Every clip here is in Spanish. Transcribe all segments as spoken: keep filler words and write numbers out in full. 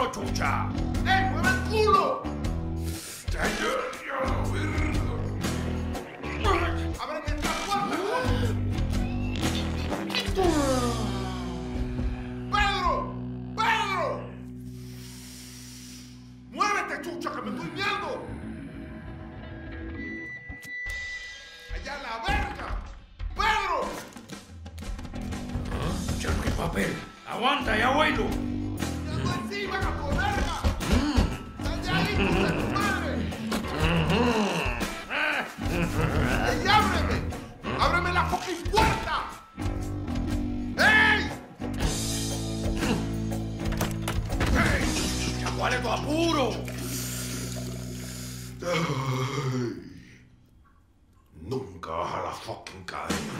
culo, chucha! ¡Ey, mueve el culo! ¡Ábreme esta puerta! ¡Pedro! ¡Pedro! ¡Muévete, chucha, que me estoy viendo! ¡Allá en la verga! ¡Pedro! ¿Ah? Chucha, qué papel. ¡Aguanta, ya vuelo! ¡Ya ando encima, gato de verga! ¡Sal de ahí, hijo de tu madre! ¡Ey, ábreme! ¡Ábreme la fucking puerta! ¡Ey! ¡Ey! ¡Ya cuál es tu apuro! Ay, nunca baja la fucking cadena.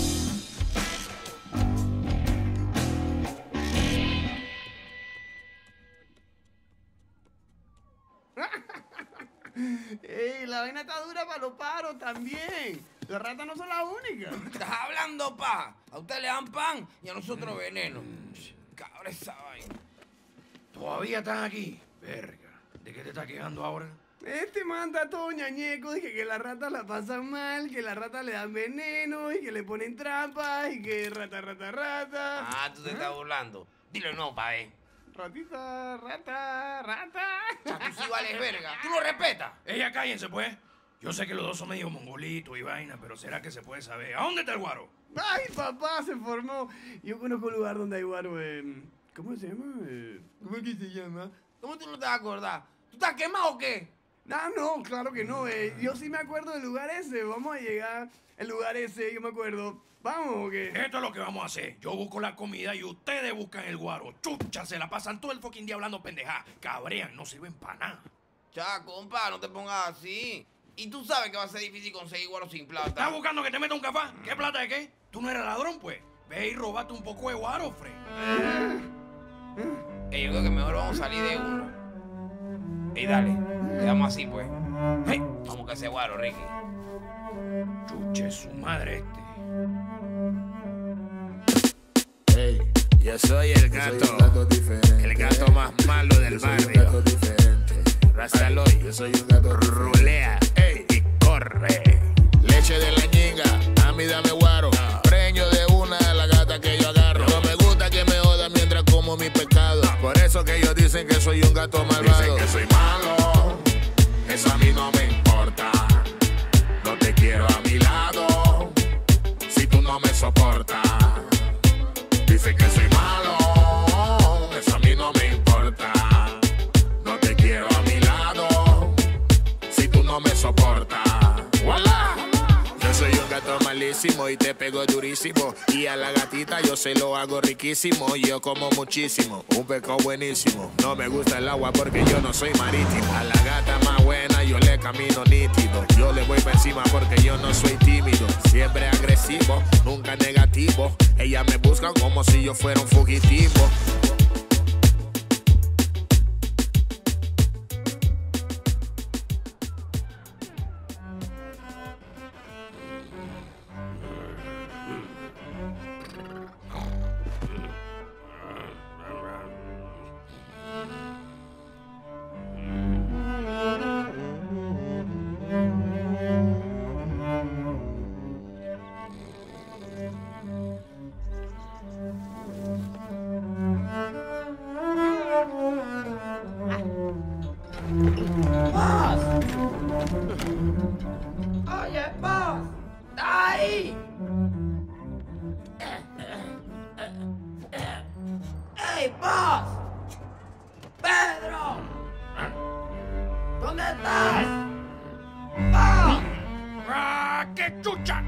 ¡Ey, la vaina está dura para los paros también! Las ratas no son las únicas. ¿Estás hablando, pa? A usted le dan pan y a nosotros veneno. Cabra esa vaina. ¿Todavía están aquí? Verga. ¿De qué te estás quejando ahora? Este man está todo ñañeco, dije que las ratas la pasan mal, que las ratas le dan veneno y que le ponen trampas y que rata, rata, rata. Ah, tú te estás burlando. Dilo no, pa, eh. Ratita, rata, rata. O sea, tú sí vales verga. ¿Tú lo respetas? Ella, cállense, pues. Yo sé que los dos son medio mongolitos y vaina, pero ¿será que se puede saber? ¿A dónde está el guaro? Ay, papá, se formó. Yo conozco un lugar donde hay guaro en... ¿Cómo se llama? Eh, ¿Cómo es que se llama? ¿Cómo tú no te vas a acordar? ¿Tú estás quemado o qué? No, no, claro que no. Eh. Yo sí me acuerdo del lugar ese. Vamos a llegar al lugar ese, yo me acuerdo. ¿Vamos o qué? Esto es lo que vamos a hacer. Yo busco la comida y ustedes buscan el guaro. Chucha, se la pasan todo el fucking día hablando pendeja. Cabrean, no sirven para nada. Ya, compa, no te pongas así. Y tú sabes que va a ser difícil conseguir guaro sin plata. ¿Estás buscando que te meta un cafá? ¿Qué plata de qué? ¿Tú no eres ladrón, pues? Ve y robate un poco de guaro, Fred. Ey, yo creo que mejor vamos a salir de uno. Ey, dale. Quedamos así, pues. Hey, vamos que ese guaro, Ricky. Chuche, su madre este. Hey, Yo soy el yo soy gato, un gato diferente. el gato más malo del Yo soy un barrio. gato diferente. Rastaloy, Yo soy un gato diferente. rulea ey, y corre. Leche de la ñinga, a mí dame guaro. Preño de una de la gata que yo agarro. No me gusta que me joda mientras como mi pescado. Por eso que ellos dicen que soy un gato malvado. Dicen que soy malo, eso a mí no me importa. No te quiero a mi lado, si tú no me soportas. Dicen que soy malo, eso a mí no me importa. No te quiero a mi lado, si tú no me soportas. ¡Voilà! Yo soy un gato malísimo y te pego durísimo. Y a la gatita yo se lo hago riquísimo. Yo como muchísimo, un pescado buenísimo. No me gusta el agua porque yo no soy marítimo. A la gata más buena yo le camino nítido. Yo le voy para encima porque yo no soy tímido. Siempre agresivo, nunca negativo. Ellas me buscan como si yo fuera un fugitivo. ¡Paz! Oye, Paz, ¿está ahí? ¡Ey, Paz! ¡Pedro! ¿Dónde estás? ¡Paz! ¡Ah, qué chucha!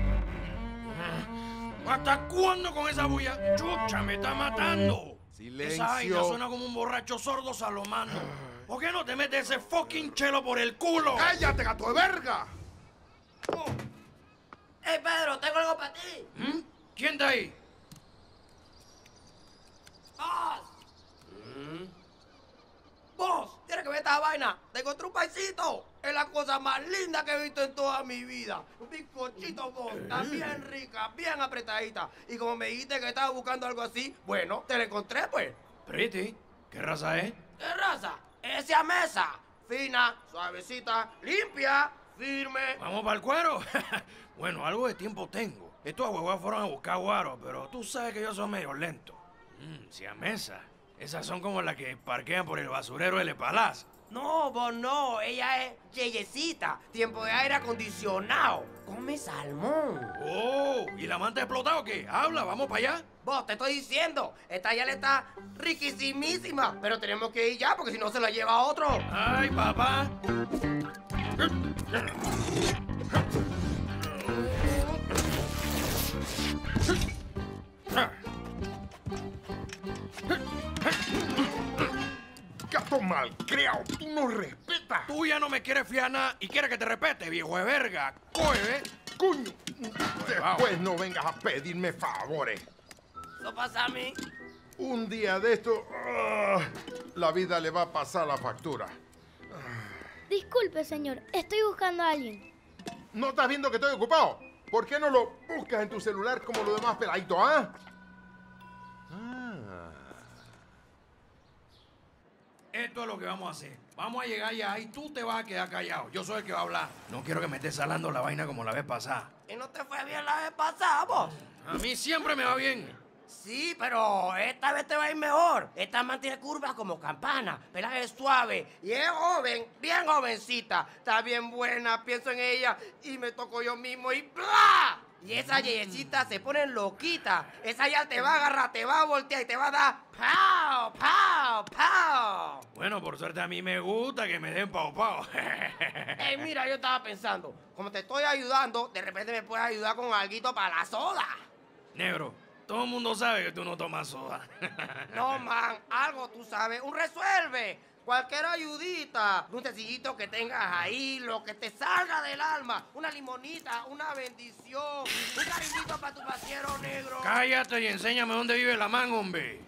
¿Hasta cuándo con esa bulla? ¡Chucha, me está matando! Silencio. Esa vaina suena como un borracho sordo salomano. ¿Por qué no te metes ese fucking chelo por el culo? ¡Cállate, gato de verga! Oh, ¡Ey, Pedro, tengo algo para ti! ¿mm? ¿Quién está ahí? ¡Paz! Vos, tienes que ver esta vaina. Te encontré un paisito. Es la cosa más linda que he visto en toda mi vida. Un bizcochito, vos. Está bien rica, bien apretadita. Y como me dijiste que estabas buscando algo así, bueno, te la encontré, pues. Pretty. ¿Qué raza es? ¿Qué raza? Es siamesa. Fina, suavecita, limpia, firme. ¿Vamos para el cuero? Bueno, algo de tiempo tengo. Estos ahuehuas fueron a buscar guaro, pero tú sabes que yo soy medio lento. Mmm, siamesa. Esas son como las que parquean por el basurero del Palaz. No, vos no. Ella es yeyecita. Tiempo de aire acondicionado. Come salmón. Oh, ¿y la manta explotado qué? Habla, vamos para allá. Vos, te estoy diciendo. Esta ya le está riquísimísima. Pero tenemos que ir ya porque si no se la lleva a otro. Ay, papá. Gato malcriado, tú no respetas. Tú ya no me quieres fiar nada y quieres que te respete, viejo de verga. Coge, Coño, después no vengas a pedirme favores. Eso pasa a mí. Un día de esto, ah, la vida le va a pasar la factura. Disculpe, señor. Estoy buscando a alguien. ¿No estás viendo que estoy ocupado? ¿Por qué no lo buscas en tu celular como los demás peladitos, ah? Ah. Esto es lo que vamos a hacer. Vamos a llegar allá y tú te vas a quedar callado. Yo soy el que va a hablar. No quiero que me estés salando la vaina como la vez pasada. ¿Y no te fue bien la vez pasada, vos? A mí siempre me va bien. Sí, pero esta vez te va a ir mejor. Esta man tiene curvas como campana, pelaje suave y es joven, bien jovencita. Está bien buena, pienso en ella y me toco yo mismo y ¡bla! Y esa yeyecita se pone loquita. Esa ya te va a agarrar, te va a voltear y te va a dar ¡pau, pau, pau! Bueno, por suerte a mí me gusta que me den pau pau. Ey, mira, yo estaba pensando, como te estoy ayudando, de repente me puedes ayudar con alguito para la soda. Negro, todo el mundo sabe que tú no tomas soda. No, man, algo tú sabes, un resuelve. Cualquier ayudita, un sencillito que tengas ahí, lo que te salga del alma. Una limonita, una bendición, un cariñito para tu pasiero negro. Cállate y enséñame dónde vive la man, hombre.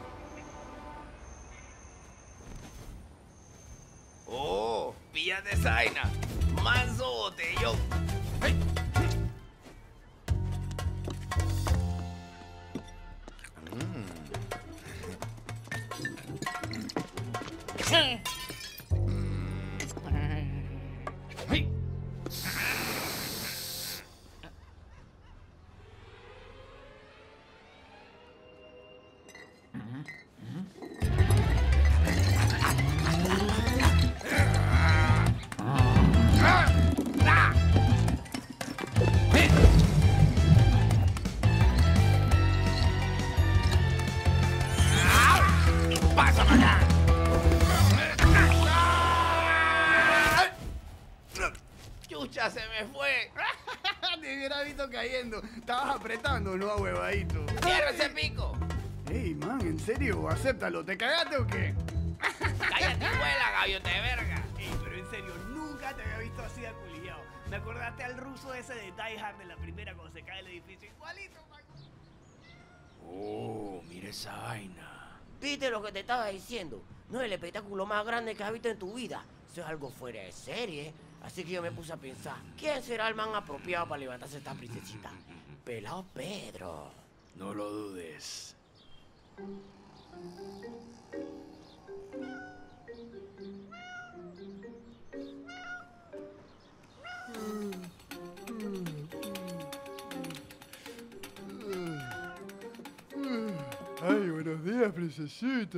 Oh, píllate esa vaina. Manso botellón. Hey. Hey. Chucha, se me fue. Te hubiera visto cayendo. Estabas apretando, ¿no, huevadito? Cierra ese pico. Ey, man, ¿en serio? Acéptalo. ¿Te cagaste o qué? Cállate, vuela, gaviota de verga. Ey, pero en serio, nunca te había visto así aculiado. Me acordaste al ruso ese de Die Hard de la primera cuando se cae el edificio. Igualito, man. Oh, mira esa vaina. ¿Viste lo que te estaba diciendo? No es el espectáculo más grande que has visto en tu vida. Eso es algo fuera de serie. Así que yo me puse a pensar, ¿quién será el man apropiado para levantarse esta princesita? Pelao Pedro. No lo dudes. Ay, buenos días, princesita.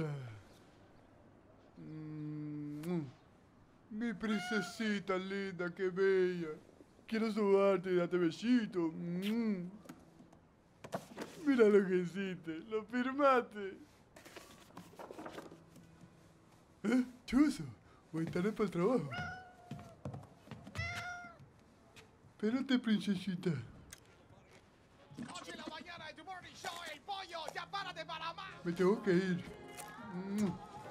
Mm, Mi princesita linda, qué bella. Quiero subarte y darte besito. Mm. Mira lo que hiciste, lo firmaste. ¿Eh? Chuzo, voy tarde para el trabajo. Espérate, princesita. ocho de la mañana en tu morning show, el pollo, ya párate para más. Me tengo que ir. Mm.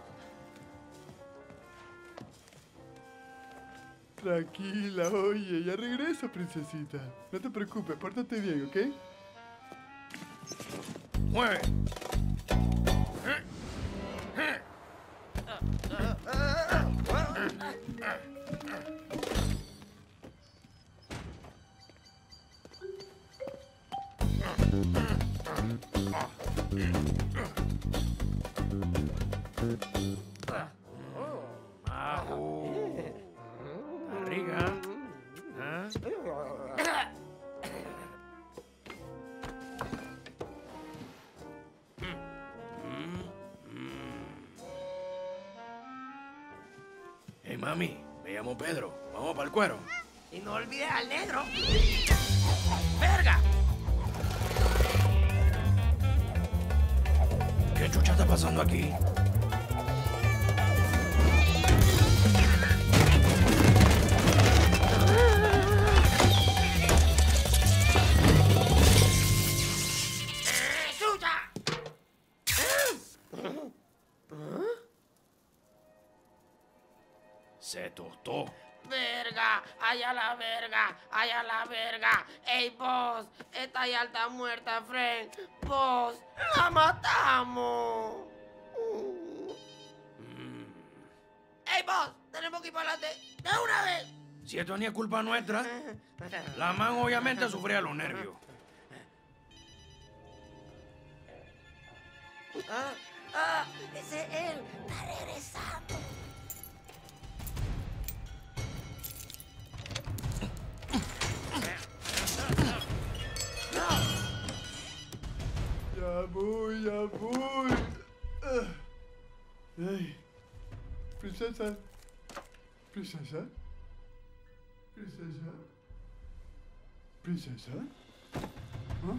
Tranquila, oye, ya regreso, princesita. No te preocupes, pórtate bien, ¿ok? Mueve. Ah. Hey, mami, me llamo Pedro. Vamos para el cuero. Y no olvides al negro. ¡Verga! ¿Qué chucha está pasando aquí? ¡Chucha! Se tostó. ¡Verga! ¡Allá la verga! ¡Allá la verga! ¡Ey, vos! Esta ya está muerta, friend. ¡Vos! ¡La matamos! Mm. ¡Ey, vos! ¡Tenemos que ir para adelante! ¡De una vez! Si esto ni es culpa nuestra, la man obviamente sufría los nervios. ¡Ah! ¡Ah! ¡Ese es él! ¡Está regresando! Ya voy, ya voy. Ah. Ay. Princesa. Princesa. Princesa. Princesa. ¿Ah?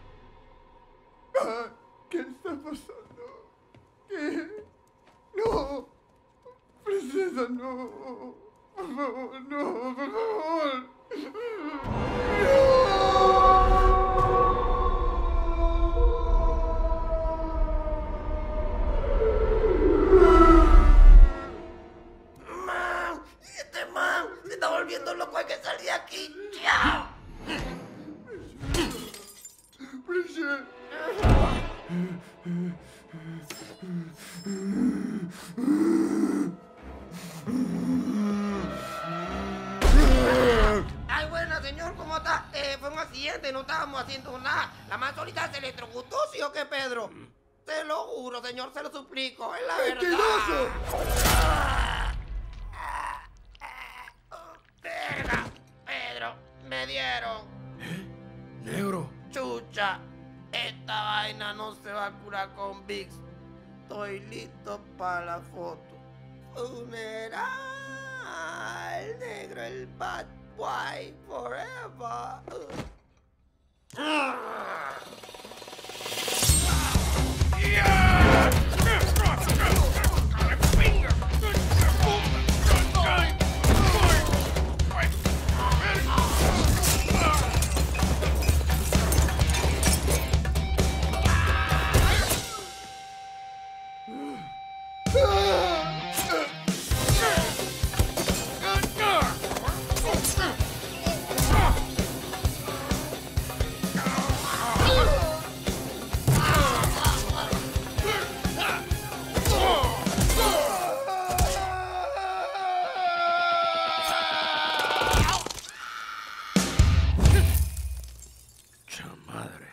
Ah, ¿qué está pasando? ¿Qué? No. Princesa, no. Por favor, no, por favor. ¡Man! ¡Este man! ¡Se está volviendo loco! ¡Hay que salir de aquí! ¡Chao! Princesa. Ay, buena, señor, ¿cómo está? Eh, fue un accidente, no estábamos haciendo nada. La man solita se electrocutó, ¿sí o qué, Pedro? Te lo juro, señor, se lo suplico, es la verdad. ¡Mentiroso! ¡Verga! Pedro, me dieron. Negro. Chucha, esta vaina no se va a curar con Vicks. Estoy listo para la foto. Funeral, negro, el bad boy forever. Chamadre.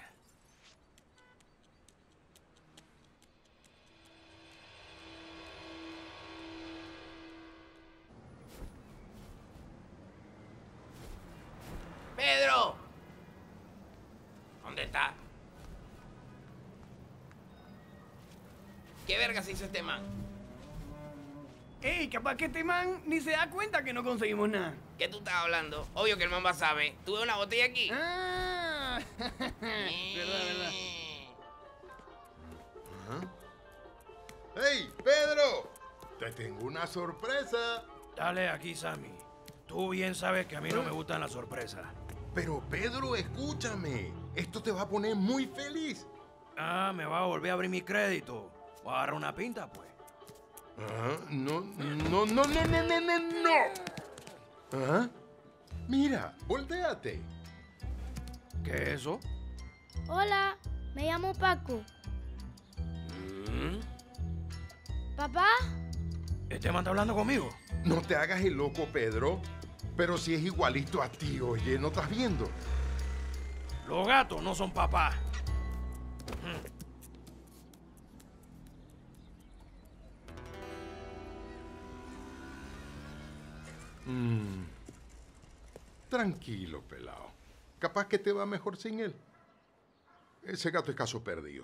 ¡Pedro! ¿Dónde está? ¿Qué verga se hizo este man? Ey, capaz que este man ni se da cuenta que no conseguimos nada. ¿Qué tú estás hablando? Obvio que el man va a saber. Tuve una botella aquí. Ah, verdad, verdad. ¡Hey, Pedro! Te tengo una sorpresa. Dale aquí, Sammy. Tú bien sabes que a mí no me gustan las sorpresas. Pero, Pedro, escúchame. Esto te va a poner muy feliz. Ah, me va a volver a abrir mi crédito. Voy a agarrar una pinta, pues. Ah, no, no, no, no, no, no, no, no. ¿Ah? Mira, voltéate. ¿Qué es eso? Hola, me llamo Paco. ¿Mm? ¿Papá? ¿Este man está hablando conmigo? No te hagas el loco, Pedro. Pero si es igualito a ti, oye, ¿no estás viendo? Los gatos no son papás. Mm. Tranquilo, pelao. Capaz que te va mejor sin él. Ese gato es caso perdido.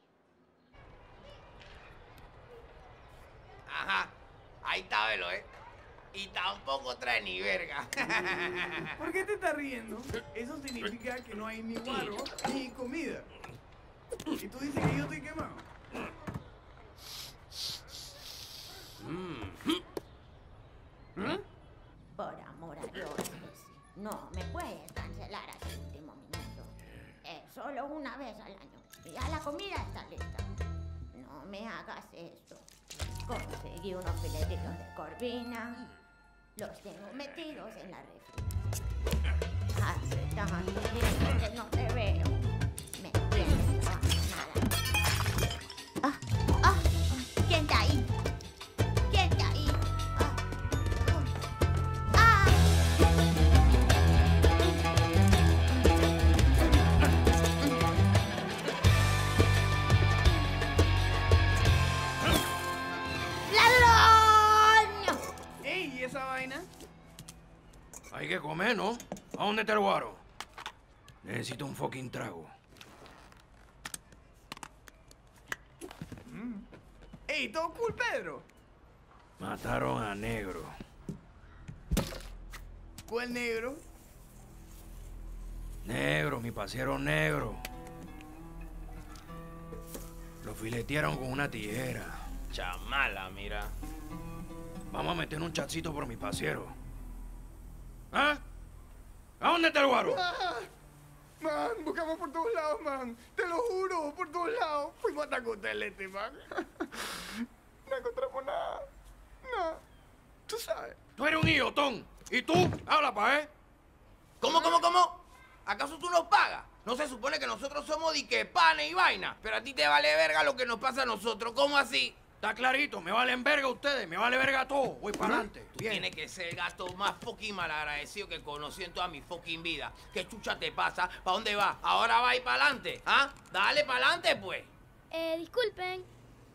Ajá. Ahí está, velo, ¿eh? Y tampoco trae ni verga. ¿Por qué te estás riendo? Eso significa que no hay ni guaro ni comida. Y tú dices que yo estoy quemado. ¿Mm? Por amor a Dios, no me puedes cancelar a ese último minuto. Es solo una vez al año. Y ya la comida está lista. No me hagas eso. Conseguí unos filetitos de corvina. Los tengo metidos en la refri. Hace tanto tiempo que no te veo. Me tienes abandonada. Ah, ah, ¿quién está ahí? ¿Quién está ahí? Ah, ah, ah. ¡Ladrón! ¡Ey! ¿Y esa vaina? Hay que comer, ¿no? ¿A dónde está el guaro? Necesito un fucking trago. ¡Ey! ¿Todo cool, Pedro? Mataron a Negro. ¿Cuál negro? Negro, mi pasero negro. Lo filetearon con una tijera. Chamala, mira. Vamos a meter un chacito por mi pasero. ¿Ah? ¿A dónde está el guaro? Ah, man, buscamos por todos lados, man. Te lo juro, por todos lados. Fuimos hasta Cotelete, man. No encontramos nada. No. Tú sabes. Tú eres un idiotón. ¿Y tú? Habla pa' ver. ¿Cómo, cómo, cómo? ¿Acaso tú nos pagas? No se supone que nosotros somos dique panes y vaina, pero a ti te vale verga lo que nos pasa a nosotros. ¿Cómo así? Está clarito, me valen verga ustedes, me vale verga todo. Voy para adelante. Tú tienes que ser el gato más fucking malagradecido que conocí en toda mi fucking vida. ¿Qué chucha te pasa? ¿Para dónde vas? ¿Ahora va a ir para adelante? ¿Ah? Dale para adelante, pues. Eh, disculpen.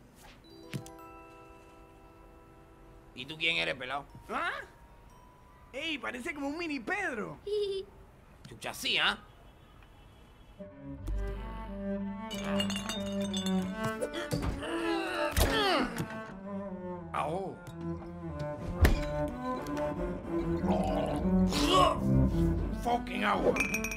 ¿Y tú quién eres, pelado? ¿Ah? ¡Ey! Parece como un mini Pedro. Chucha, sí, ¿ah? Au. Fucking agua.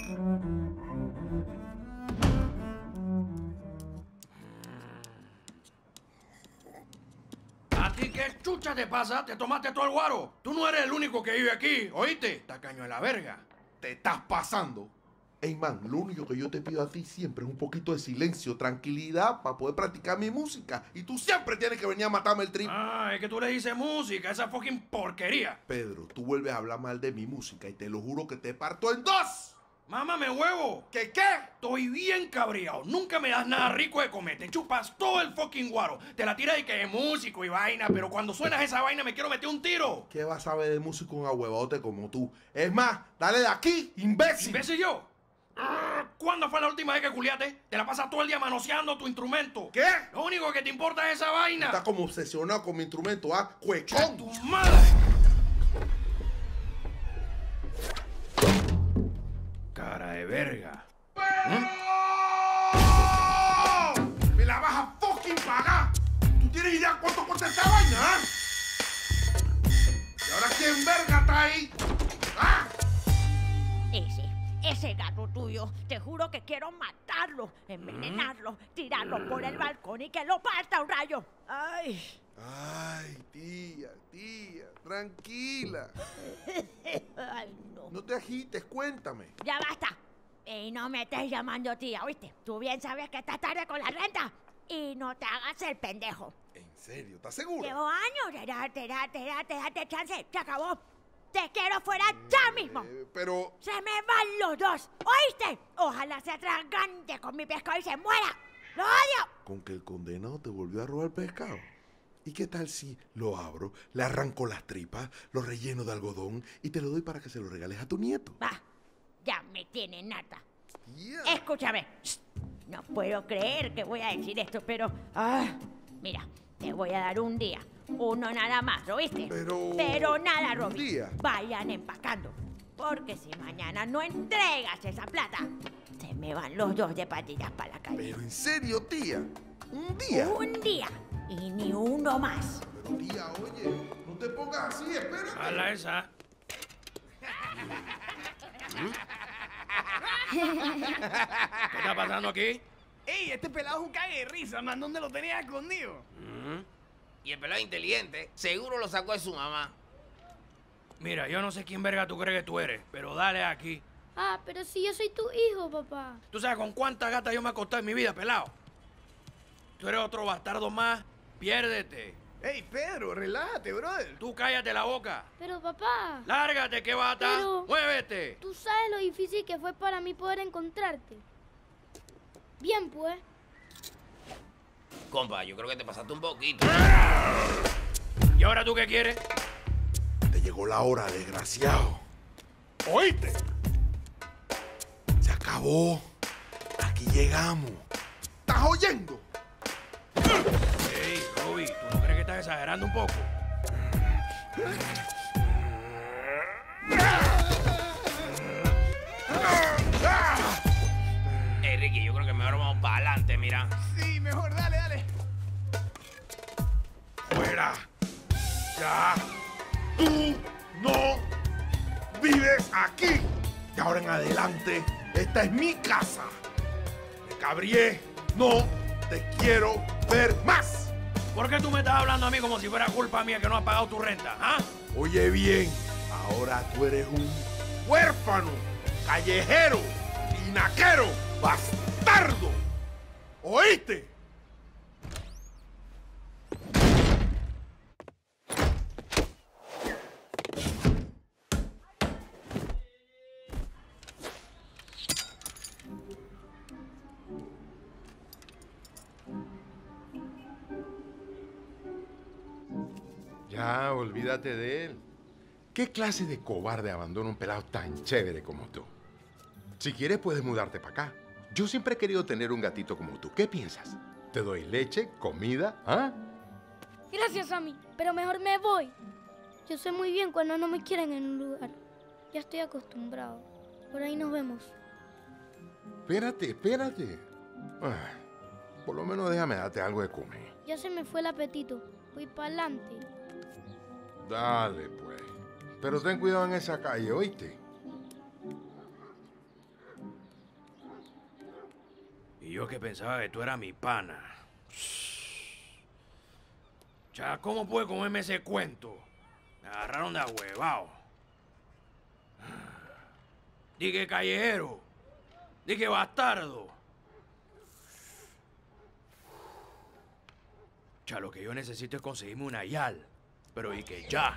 ¿A ti qué chucha te pasa? ¿Te tomaste todo el guaro? Tú no eres el único que vive aquí, ¿oíste? Tacaño de la verga. Te estás pasando. Ey, man, lo único que yo te pido a ti siempre es un poquito de silencio, tranquilidad para poder practicar mi música. Y tú siempre tienes que venir a matarme el trip. Ah, es que tú le dices música, esa fucking porquería. Pedro, tú vuelves a hablar mal de mi música y te lo juro que te parto en dos. ¡Mámame huevo! ¿Qué qué? Estoy bien cabreado. Nunca me das nada rico de comer. Te chupas todo el fucking guaro. Te la tiras de que es músico y vaina, pero cuando suenas esa vaina me quiero meter un tiro. ¿Qué vas a saber de músico un ahuevote como tú? Es más, dale de aquí, imbécil. ¿Imbécil yo? ¿Cuándo fue la última vez que culiaste? Te la pasas todo el día manoseando tu instrumento. ¿Qué? Lo único que te importa es esa vaina. Estás como obsesionado con mi instrumento, ¿ah? ¡Cuechón! ¡Tu madre! Cara de verga. ¿Eh? ¡Me la vas a fucking pagar! ¿Tú tienes idea cuánto cuesta esta vaina, ah? ¿Y ahora quién verga está ahí? ¿Ah? Ese, ese gato tuyo, te juro que quiero matarlo, envenenarlo, tirarlo por el balcón y que lo parta un rayo. ¡Ay! Ay, tía, tía, tranquila. Ay, no. No te agites, cuéntame. Ya basta. Y no me estés llamando tía, ¿oíste? Tú bien sabes que estás tarde con la renta. Y no te hagas el pendejo. ¿En serio? ¿Estás segura? Llevo años de darte, darte, darte, darte chance. Se acabó. Te quiero fuera ya mismo. Eh, pero... Se me van los dos, ¿oíste? Ojalá se atragante con mi pescado y se muera. ¡Lo odio! ¿Con que el condenado te volvió a robar pescado? ¿Y qué tal si lo abro, le arranco las tripas, lo relleno de algodón y te lo doy para que se lo regales a tu nieto? Va, ya me tiene nata. Yeah. Escúchame. No puedo creer que voy a decir esto, pero... Ah, mira, te voy a dar un día. Uno nada más, ¿oíste? Pero... Pero nada, ¿un Robin. día? Vayan empacando. Porque si mañana no entregas esa plata, se me van los dos de patillas para la calle. Pero en serio, tía. ¿Un día? Un día. Y ni uno más. Pero tía, oye, no te pongas así, espérate. Mala esa. ¿Qué está pasando aquí? ¡Ey, este pelado es un cague de risa, man! ¿Dónde lo tenías escondido? Mm. Y el pelado inteligente, seguro lo sacó de su mamá. Mira, yo no sé quién verga tú crees que tú eres, pero dale aquí. Ah, pero si yo soy tu hijo, papá. ¿Tú sabes con cuántas gatas yo me he acostado en mi vida, pelado? Tú eres otro bastardo más, piérdete. ¡Ey, Pedro, relájate, brother! Tú cállate la boca. Pero, papá, Lárgate, que bata. Pero- Muévete. tú sabes lo difícil que fue para mí poder encontrarte. Bien, pues. Compa, yo creo que te pasaste un poquito. ¿Y ahora tú qué quieres? Te llegó la hora, desgraciado. ¿Oíste? Se acabó. Aquí llegamos. ¿Estás oyendo? Ey, Robbie, ¿tú no crees que estás exagerando un poco? Ey, Ricky, yo creo que mejor vamos para adelante, mira. Sí, mejor, dale, dale. Fuera. Ya. Tú no vives aquí. Y ahora en adelante, esta es mi casa. Me cabrié. No te quiero ver más. ¿Por qué tú me estás hablando a mí como si fuera culpa mía que no has pagado tu renta, ah? Oye bien, ahora tú eres un huérfano, callejero, inaquero, bastardo. ¿Oíste? Ya, olvídate de él. ¿Qué clase de cobarde abandona un pelado tan chévere como tú? Si quieres, puedes mudarte para acá. Yo siempre he querido tener un gatito como tú. ¿Qué piensas? ¿Te doy leche, comida? ¿Ah? Gracias, Sammy, pero mejor me voy. Yo sé muy bien cuando no me quieren en un lugar. Ya estoy acostumbrado. Por ahí nos vemos. Espérate, espérate. Ah, por lo menos déjame darte algo de comer. Ya se me fue el apetito. Voy para adelante. Dale, pues. Pero ten cuidado en esa calle, ¿oíste? Y yo que pensaba que tú eras mi pana. Ya, ¿cómo pude comerme ese cuento? Me agarraron de ahuevao. Dije callejero. Dije bastardo. Ya, lo que yo necesito es conseguirme una yal. Pero y que ya.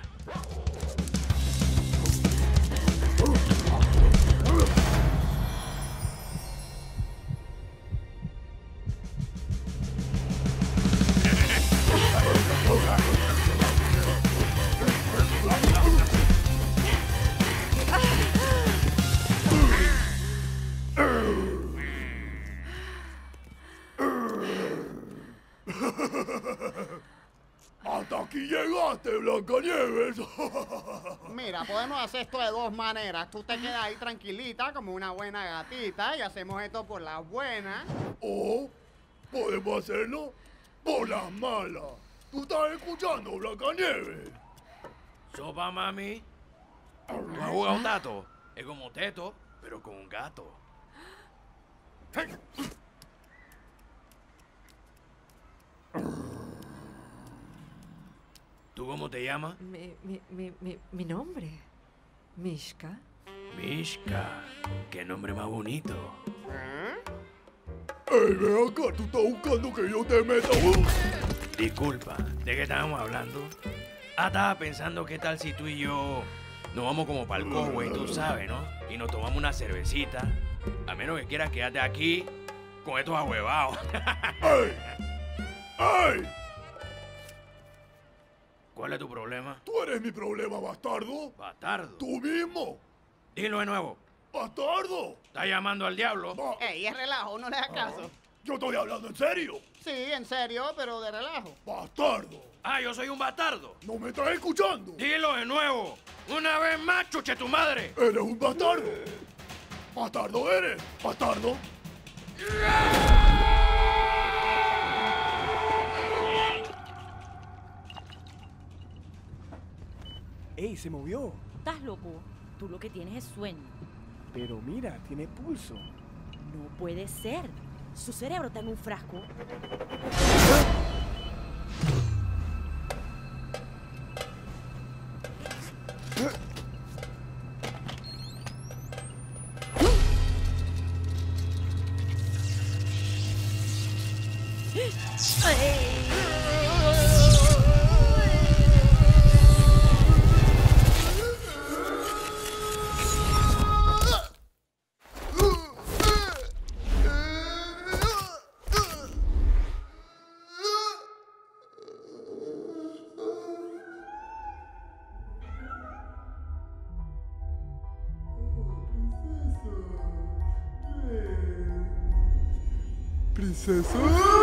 Hasta aquí llegaste, Blancanieves. Mira, podemos hacer esto de dos maneras. Tú te quedas ahí tranquilita como una buena gatita y hacemos esto por las buenas. O podemos hacerlo por las malas. ¿Tú estás escuchando, Blancanieves? Sopa, mami. ¿Tú has jugado un tato? Es como teto, pero con un gato. ¿Tú cómo te llamas? Mi, mi, mi, mi, mi nombre, Mishka. Mishka. Qué nombre más bonito. Ey, ven acá, tú estás buscando que yo te meta. Disculpa, ¿de qué estábamos hablando? Ah, estaba pensando qué tal si tú y yo nos vamos como pa'l Cowboy, tú sabes, ¿no? Y nos tomamos una cervecita. A menos que quieras quedarte aquí con estos ahuevados. ¡Ey! ¡Ey! ¿Cuál es tu problema? ¿Tú eres mi problema, bastardo? Bastardo. ¿Tú mismo? Dilo de nuevo. ¡Bastardo! ¿Estás llamando al diablo? Ey, es relajo, no le hagas caso. Yo estoy hablando en serio. Sí, en serio, pero de relajo. ¡Bastardo! Ah, yo soy un bastardo. ¿No me estás escuchando? Dilo de nuevo. Una vez más, chuche tu madre. Eres un bastardo. Bastardo eres. Bastardo. ¡Ey, se movió! Estás loco. Tú lo que tienes es sueño. Pero mira, tiene pulso. No puede ser. Su cerebro está en un frasco. Princesa.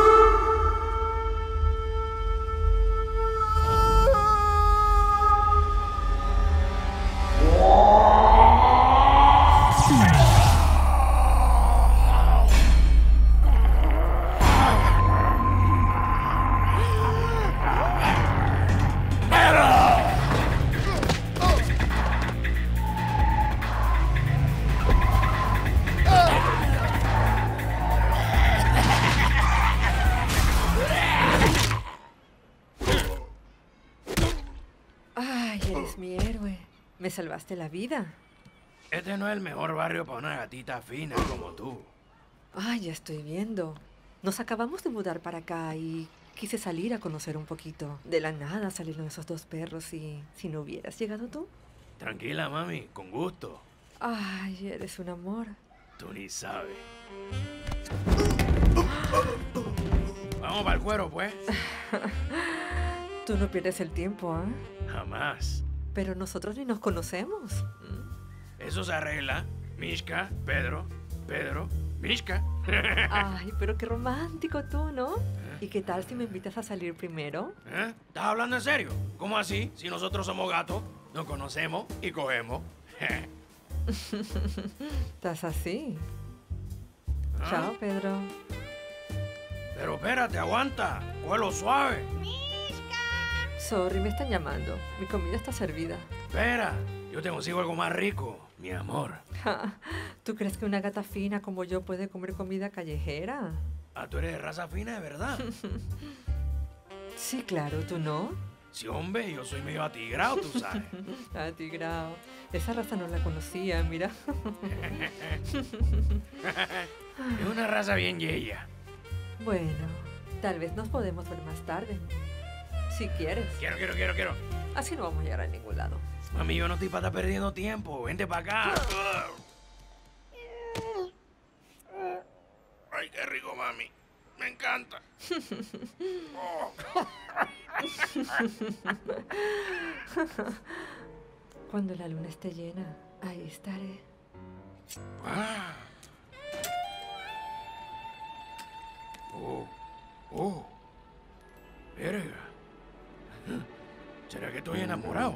Ay, eres mi héroe. Me salvaste la vida. Este no es el mejor barrio para una gatita fina como tú. Ay, ya estoy viendo. Nos acabamos de mudar para acá y quise salir a conocer un poquito. De la nada salieron esos dos perros y si no hubieras llegado tú. Tranquila, mami, con gusto. Ay, eres un amor. Tú ni sabes. Vamos para el cuero, pues. Tú no pierdes el tiempo, ¿ah? ¿eh? Jamás. Pero nosotros ni nos conocemos. Eso se arregla. Mishka, Pedro, Pedro, Mishka. Ay, pero qué romántico tú, ¿no? ¿Y qué tal si me invitas a salir primero? ¿Eh? ¿Estás hablando en serio? ¿Cómo así? Si nosotros somos gatos, nos conocemos y cogemos. ¿Estás así? ¿Ah? Chao, Pedro. Pero espérate, aguanta. Cógelo suave. Sorry, me están llamando. Mi comida está servida. Espera, yo te consigo algo más rico, mi amor. ¿Tú crees que una gata fina como yo puede comer comida callejera? Ah, tú eres de raza fina, de verdad. Sí, claro, ¿tú no? Sí, hombre, yo soy medio atigrado, tú sabes. Atigrado. Esa raza no la conocía, mira. Es una raza bien yeya. Bueno, tal vez nos podemos ver más tarde. Si quieres. Quiero, quiero, quiero, quiero. Así no vamos a llegar a ningún lado. Mami, yo no estoy para estar perdiendo tiempo. Vente para acá. Ay, qué rico, mami. Me encanta. Oh. Cuando la luna esté llena, ahí estaré. Ah. Oh, oh. Verga. ¿Será que estoy enamorado?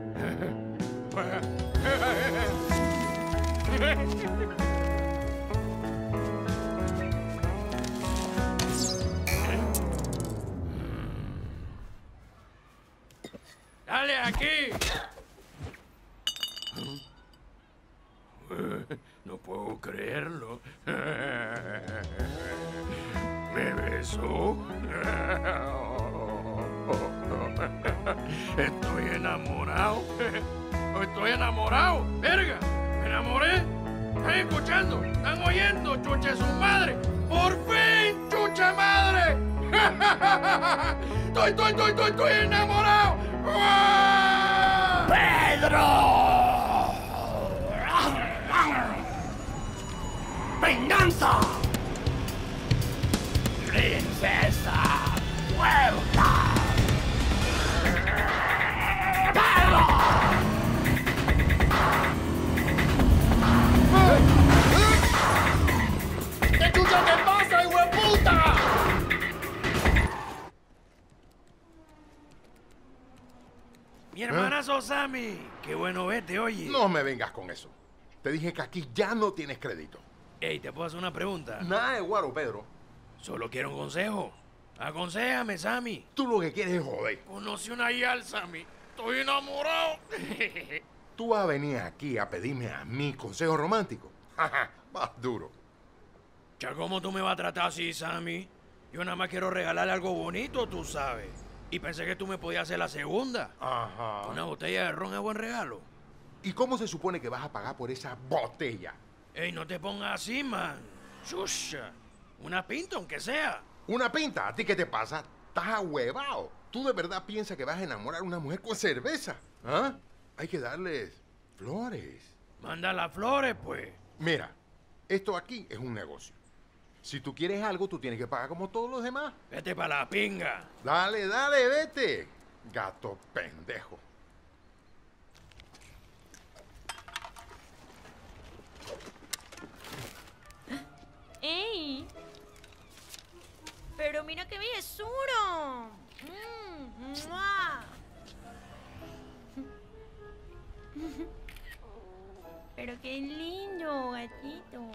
¡Dale aquí! No puedo creerlo. ¿Me besó? Estoy enamorado. Estoy enamorado. ¡Verga! ¿Me enamoré? ¿Están escuchando? ¿Están oyendo? ¡Chuche su madre! ¡Por fin! ¡Chuche madre! ¡Estoy, estoy, estoy, estoy, estoy enamorado! ¡Pedro! ¡Venganza! ¡Princesa muerta! ¿Qué chucha te pasa, hijo de puta? Mi hermanazo Sammy. Qué bueno vete, oye. No me vengas con eso. Te dije que aquí ya no tienes crédito. Ey, ¿te puedo hacer una pregunta? Nada de guaro, Pedro. Solo quiero un consejo. Aconséjame, Sammy. Tú lo que quieres es joder. Conocí una yal, Sammy. estoy enamorado. Tú vas a venir aquí a pedirme a mí consejo romántico. Vas duro. Ya, ¿cómo tú me vas a tratar así, Sammy? Yo nada más quiero regalarle algo bonito, tú sabes. Y pensé que tú me podías hacer la segunda. Ajá. Una botella de ron es buen regalo. ¿Y cómo se supone que vas a pagar por esa botella? Ey, no te pongas así, man. Shusha. Una pinta, aunque sea. ¿Una pinta? ¿A ti qué te pasa? Estás ahuevado. ¿Tú de verdad piensas que vas a enamorar a una mujer con cerveza? ¿Ah? Hay que darles flores. Manda las flores, pues. Mira, esto aquí es un negocio. Si tú quieres algo, tú tienes que pagar como todos los demás. Vete para la pinga. Dale, dale, vete. Gato pendejo. ¡Ey! Pero mira qué bellezuro. Mm, ¡mua! Pero qué lindo, gatito.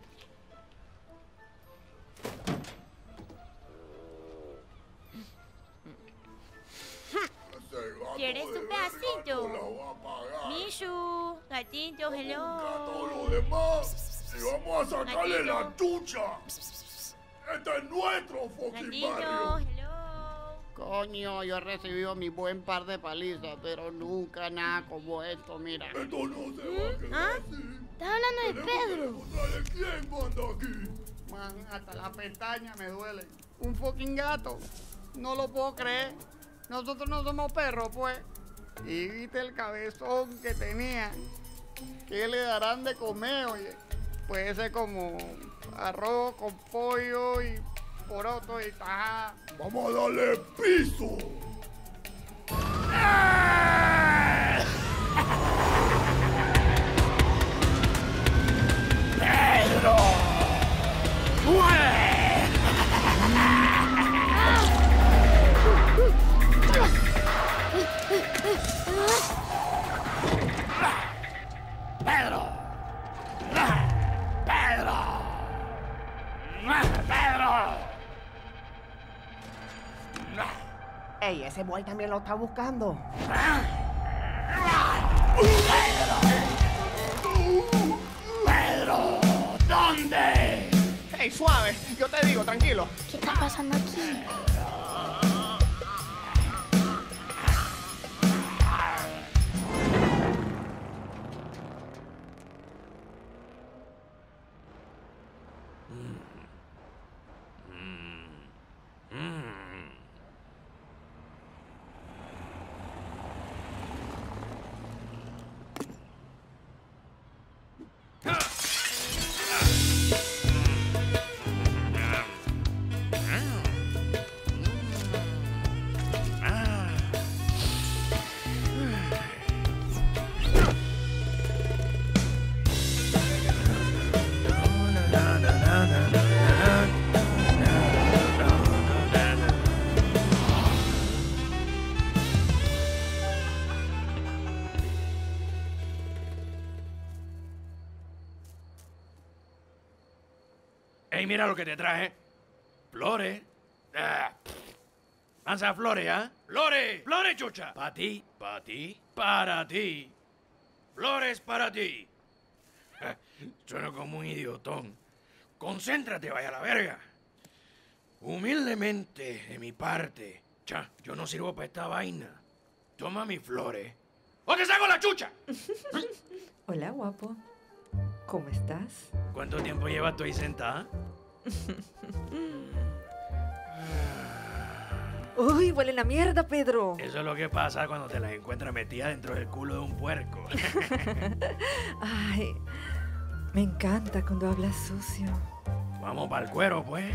¿Quieres un pedacito? Mishu, gatito, hello. Todo lo demás. Y vamos a sacarle la chucha. Este es nuestro fucking barrio. Coño, yo he recibido mi buen par de palizas, pero nunca nada como esto, mira. Esto no se va a quedar ¿Ah? así. ¿Estás hablando de Pedro? Demostrarle quién manda aquí. Man, hasta la pestaña me duele. Un fucking gato. No lo puedo creer. Nosotros no somos perros, pues. Y viste el cabezón que tenía. ¿Qué le darán de comer, oye? Puede ser como arroz con pollo y poroto y tajada. Vamos a darle piso. ¡Pedro! ¡Pedro! ¡Pedro! ¡Pedro! Ey, ese boy también lo está buscando. ¡Pedro! ¿Dónde? Ey, suave, yo te digo, tranquilo. ¿Qué está pasando aquí? Ey, mira lo que te traje. Flores. Ah. Lanza flores, ¿ah? ¡Flores! ¡Flores, chucha! Para ti, para ti, para ti. Flores para ti. Sueno como un idiotón. Concéntrate, vaya a la verga. Humildemente, de mi parte. Cha, yo no sirvo para esta vaina. Toma mis flores. ¡O te saco la chucha! Hola, guapo. ¿Cómo estás? ¿Cuánto tiempo llevas tú ahí sentada? ¡Uy, huele la mierda, Pedro! Eso es lo que pasa cuando te las encuentras metidas dentro del culo de un puerco. Ay, me encanta cuando hablas sucio. Vamos para el cuero, pues.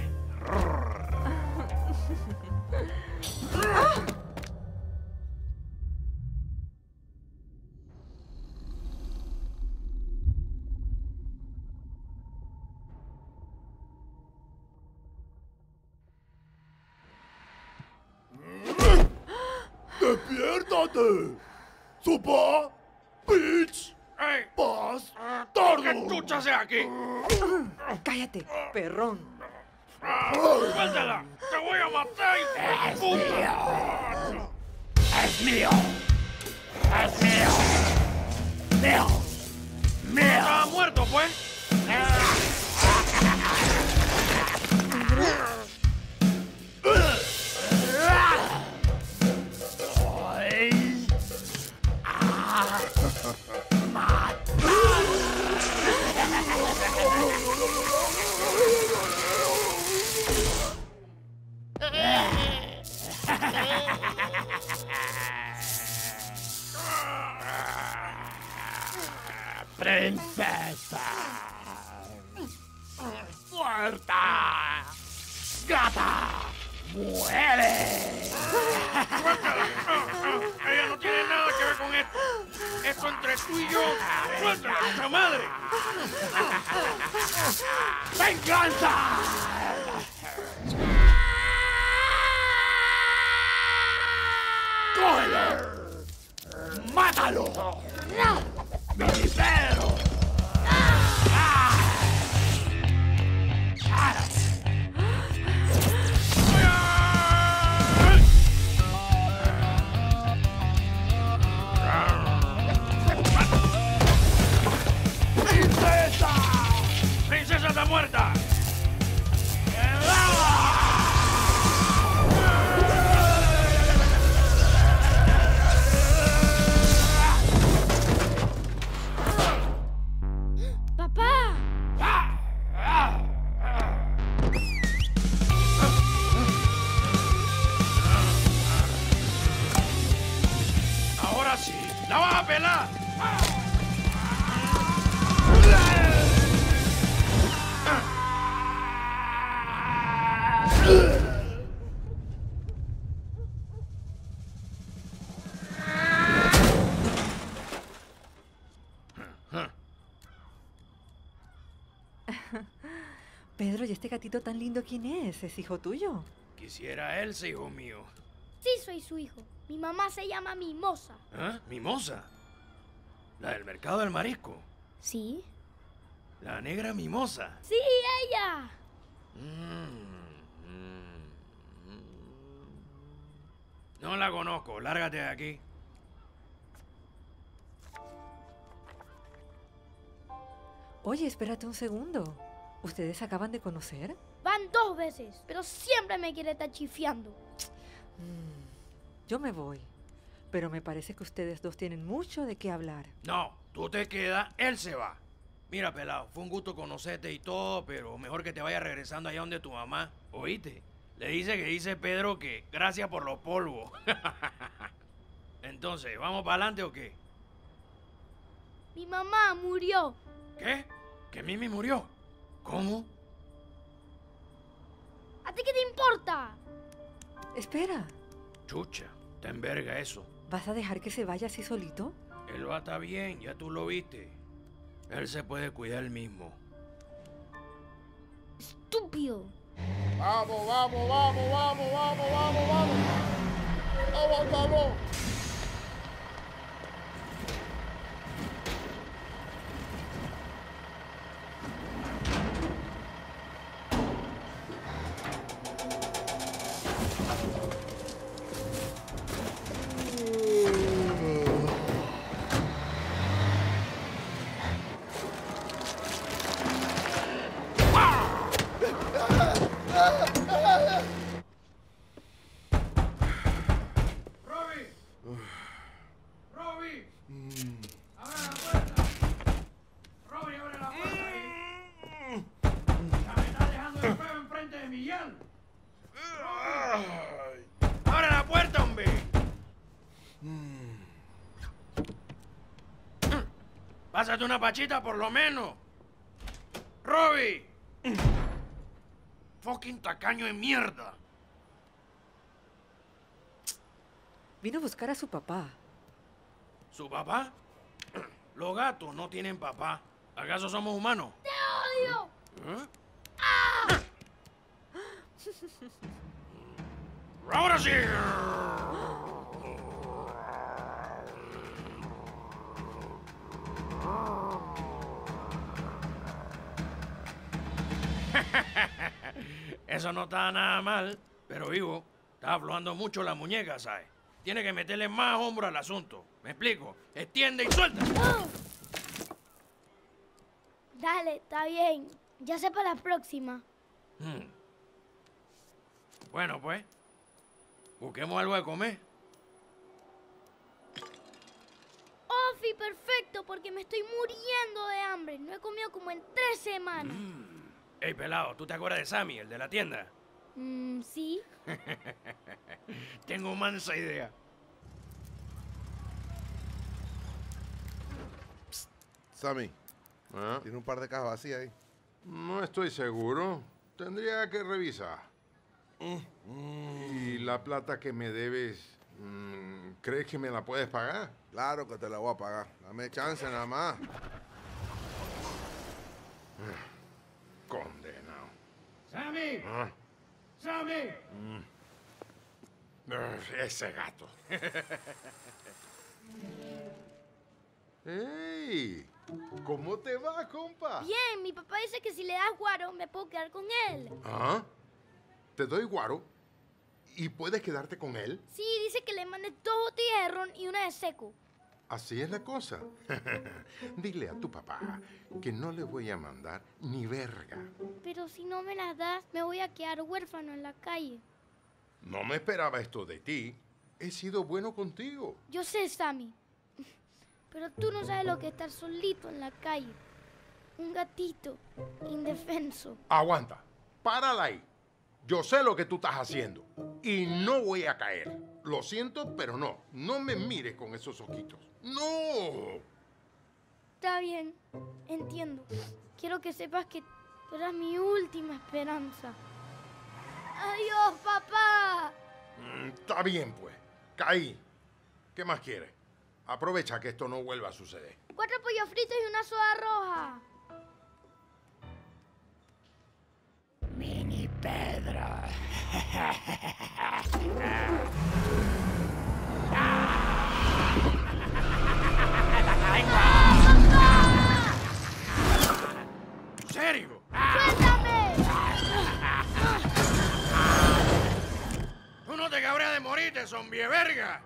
¡Despiértate! ¡Sopa! ¡Bitch! ¡Ey! ¡Paz! ¿Qué chucha sea aquí? ¡Cállate, perrón! ¡Suéltala! ¡Te voy a matar! ¡Es mío! ¡Es mío! ¡Es mío! ¡Mío! ¡Mío! ¡Estaba muerto, pues! ¡Princesa! ¡Muerta! ¡Gata! ¡Muere! Ella no tiene nada que ver con esto. Esto entre tú y yo. ¡Suéltala, puta madre! ¡Venganza! ¡Cógelo! ¡Mátalo! ¡Vinipero! ¡Princesa! ¡Princesa está muerta! ¡Papá! ¡Ahora sí! ¡La vas a pelar! Pedro, ¿y este gatito tan lindo quién es? ¿Es hijo tuyo? Quisiera él ser hijo mío. Sí, soy su hijo. Mi mamá se llama Mimosa. ¿Ah? ¿Mimosa? ¿La del mercado del marisco? ¿Sí? ¿La negra Mimosa? ¡Sí, ella! Mm, mm, mm. No la conozco. Lárgate de aquí. Oye, espérate un segundo. ¿Ustedes se acaban de conocer? Van dos veces, pero siempre me quiere estar chifiando. Mm, yo me voy. Pero me parece que ustedes dos tienen mucho de qué hablar. No, tú te quedas, él se va. Mira, pelado, fue un gusto conocerte y todo, pero mejor que te vayas regresando allá donde tu mamá. ¿Oíste? Le dice que dice Pedro que gracias por los polvos. Entonces, ¿vamos para adelante o qué? Mi mamá murió. ¿Qué? ¿Que Mimi murió? ¿Cómo? ¿A ti qué te importa? Espera. Chucha, te enverga eso. ¿Vas a dejar que se vaya así solito? Él va a estar bien, ya tú lo viste. Él se puede cuidar él mismo. Estúpido. Vamos, vamos, vamos, vamos, vamos, vamos, vamos. Vamos, vamos. ¡Robbie! ¡Robbie! ¡Abre la puerta! ¡Robbie, abre la puerta ahí! ¡Ya me estás dejando el feo enfrente de Miguel! ¡Robbie! ¡Abre la puerta, hombre! Pásate una pachita por lo menos. ¡Robbie! ¡Fucking tacaño de mierda! Vino a buscar a su papá. ¿Su papá? Los gatos no tienen papá. ¿Acaso somos humanos? ¡Te odio! ¿Eh? ¡Ahora sí! Eso no está nada mal, pero vivo, está aflojando mucho la muñeca, ¿sabes? Tiene que meterle más hombro al asunto. ¿Me explico? Extiende y suelta. Oh. Dale, está bien. Ya sé para la próxima. Hmm. Bueno, pues, busquemos algo de comer. Ofi, perfecto, porque me estoy muriendo de hambre. No he comido como en tres semanas. Mm. Ey, pelado, ¿tú te acuerdas de Sammy, el de la tienda? Mm, sí. Tengo mansa idea. Psst. Sammy, ¿Ah? tiene un par de cajas vacías ahí. No estoy seguro. Tendría que revisar. Mm. ¿Y la plata que me debes, mm, crees que me la puedes pagar? Claro que te la voy a pagar. Dame chance nada más. Condenado. ¡Sammy! Ah. ¡Sammy! Mm. Ese gato. ¡Ey! ¿Cómo te va, compa? Bien, mi papá dice que si le das guaro me puedo quedar con él. ¿Ah? ¿Te doy guaro? ¿Y puedes quedarte con él? Sí, dice que le mande dos botellas de ron y una de seco. Así es la cosa. Dile a tu papá que no le voy a mandar ni verga. Pero si no me las das, me voy a quedar huérfano en la calle. No me esperaba esto de ti. He sido bueno contigo. Yo sé, Sammy. Pero tú no sabes lo que es estar solito en la calle. Un gatito, indefenso. Aguanta. Párala ahí. Yo sé lo que tú estás haciendo. Y no voy a caer. Lo siento, pero no. No me mires con esos ojitos. ¡No! Está bien, entiendo. Quiero que sepas que tú eras mi última esperanza. ¡Adiós, papá! Mm, está bien, pues. Caí. ¿Qué más quieres? Aprovecha que esto no vuelva a suceder. Cuatro pollos fritos y una soda roja. Mini Pedro. ¿En serio? ¡Suéltame! Tú no te cabreas de morirte, zombie verga.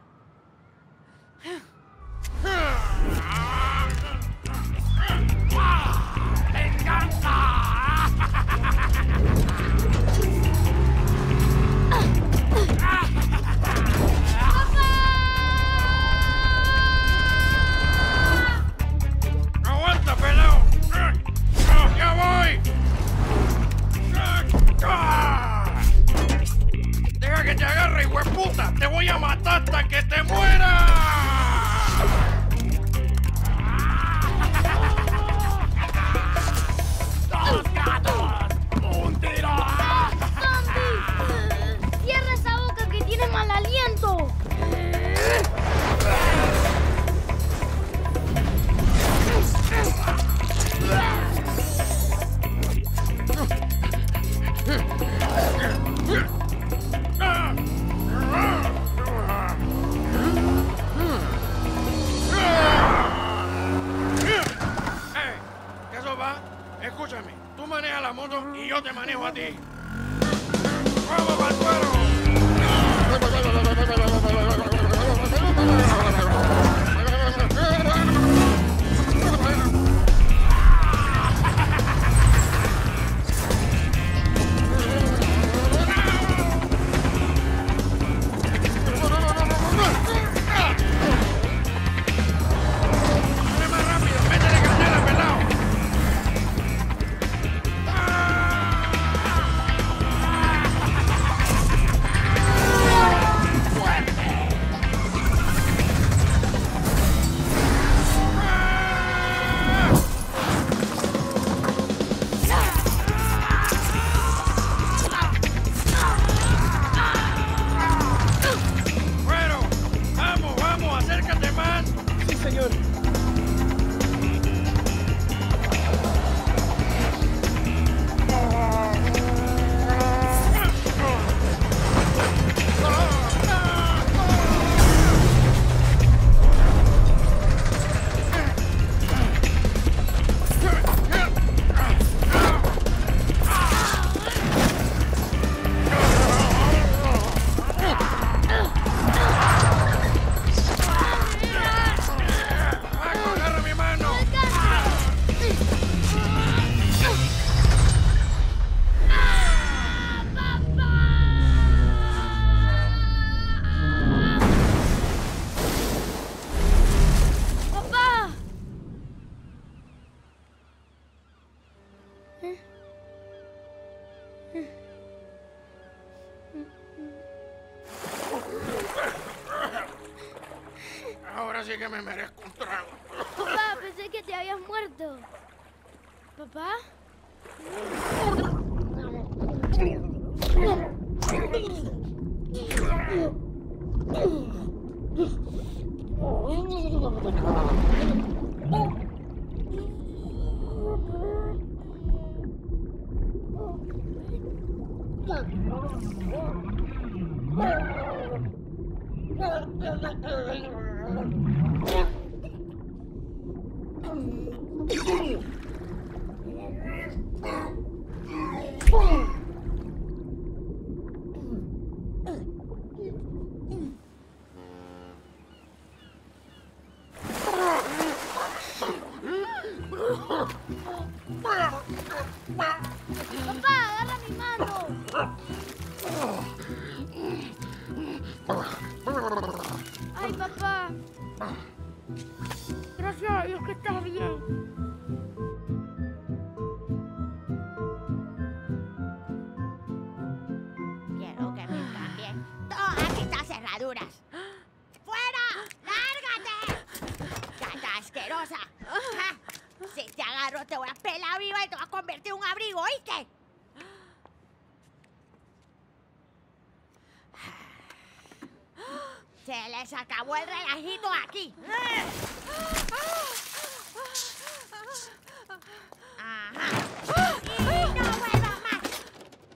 ¡Me encanta! ¡Aguanta, pelao! ¡Ya voy! ¡Deja que te agarre, hijueputa! ¡Te voy a matar hasta que te mueras! ¡Dos gatos! ¡Un tiro! ¡Zombie! ¡Cierra esa boca que tiene mal aliento! ¡Eh! ¿Qué eso va? Escúchame, tú manejas la moto y yo te manejo a ti. ¡Vamos para el cuero! Ahora sí que me merezco un trago. Papá, pensé que te habías muerto. ¿Papá? Papá, agarra mi mano. Ay, papá. Gracias a Dios que estás bien. Quiero que me cambien todas estas cerraduras. ¡Fuera! ¡Lárgate! ¡Gata asquerosa! Ja, si te agarro te voy a pelar viva y te voy a convertir en un abrigo, ¿oíste? Se les acabó el relajito aquí. Ajá. Y no vuelvan más.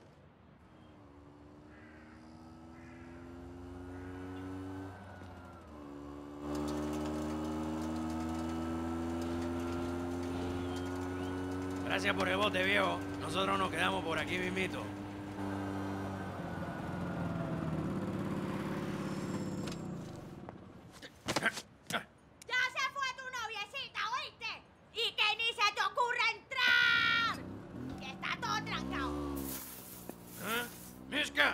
Gracias por el bote, viejo. Nosotros nos quedamos por aquí mismito. ¡Ya se fue tu noviecita, oíste! ¡Y que ni se te ocurra entrar! ¡Que está todo trancado! ¿Ah? ¡Mishka!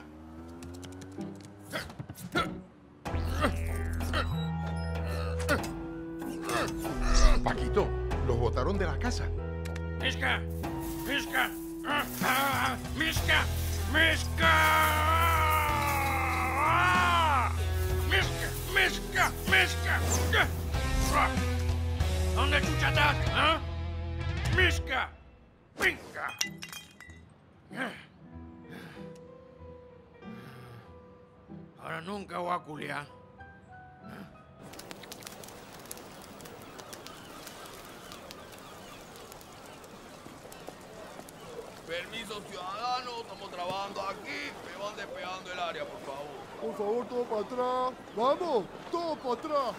Paquito, los botaron de la casa. ¡Mishka! ¡Mishka! ¡Ah! ¡Ah! ¡Mishka! ¡Mishka! ¡Ah! ¡Mishka! ¡Mishka! ¡Mishka! ¡Ah! ¿Dónde chucha estás? ¿Ah? ¡Mishka! ¡Venga! Ahora nunca voy a culiar. Permiso, ciudadano, estamos trabajando aquí. Me van despejando el área, por favor. Por favor, todo para atrás. Vamos, todo para atrás.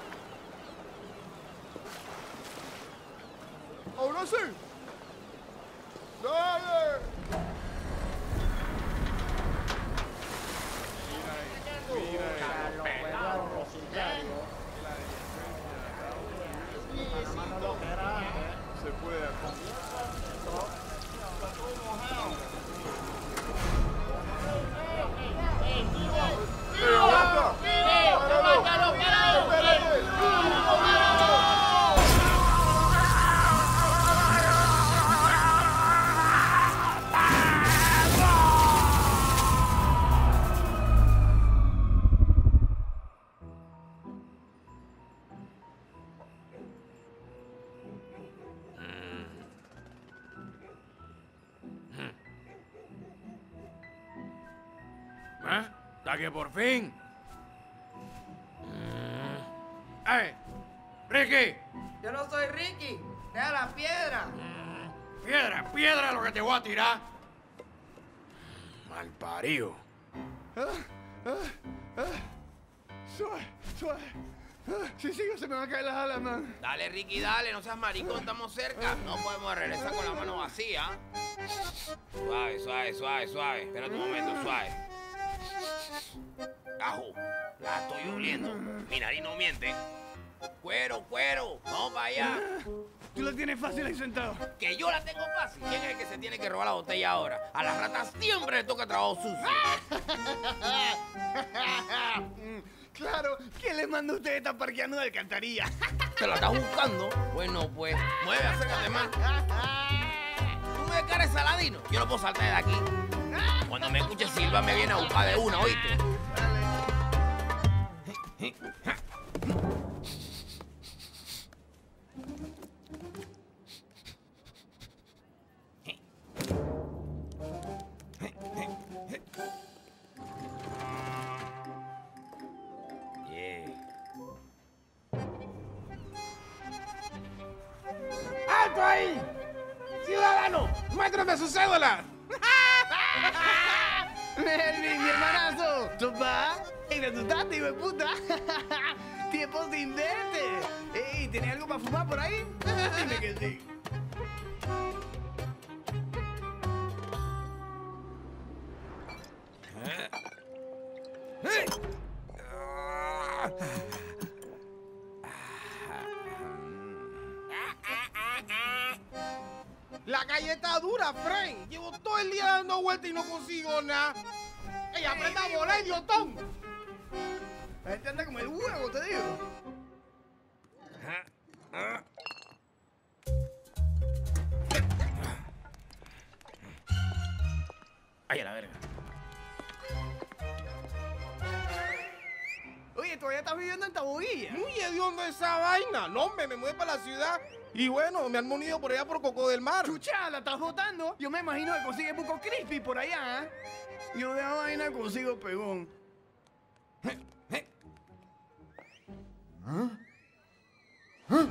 Ahora sí. Dale. Se puede ¿Ah? ¿Hasta que por fin? ¡Ey! ¡Ricky! Yo no soy Ricky. Deja la piedra. ¡Piedra, piedra lo que te voy a tirar! Malparido. Ah, ah, ah. Suave, suave. Ah, si sigo se me va a caer las alas, man. Dale, Ricky, dale, no seas maricón, estamos cerca. No podemos regresar con la mano vacía. Suave, suave, suave, suave. Espérate un momento, suave. Ajo, la estoy oliendo. Mi nariz no miente. Cuero, cuero, vamos para allá. Tú la tienes fácil ahí sentado. Que yo la tengo fácil. ¿Quién es el que se tiene que robar la botella ahora? A las ratas siempre le toca trabajo sucio. Claro, ¿quién les manda a ustedes estar parqueando de alcantarilla? ¿Te la estás buscando? Bueno, pues, mueve, acércate más. Tú de cara de Saladino. Yo no puedo saltar de aquí. Cuando me escuche Silva me viene a buscar de una, ¿oíste? ¡Alto ahí! ¡Ciudadano! ¡Muéstrame su cédula! Melvin, mi hermanazo. ¿Sopa? ¡Ey, me asustaste, hijo de puta! ¡Tiempo sin verte! ¡Ey, ¿tenés algo para fumar por ahí? Dime que sí. La calle está dura, Frank. Llevo todo el día dando vueltas y no consigo nada. ¡Ey, aprenda a volar, idiotón! La gente anda como el huevo, te digo. Ay, a la verga. Oye, ¿todavía estás viviendo en Taboguilla? Muy hediondo esa vaina. No, hombre, me mudé para la ciudad. Y bueno, me han unido por allá por Coco del Mar. Chucha, ¿la estás botando? Yo me imagino que consigues buco crispy por allá, ¿eh? Yo de la vaina consigo pegón. ¿Ah? ¿Ah?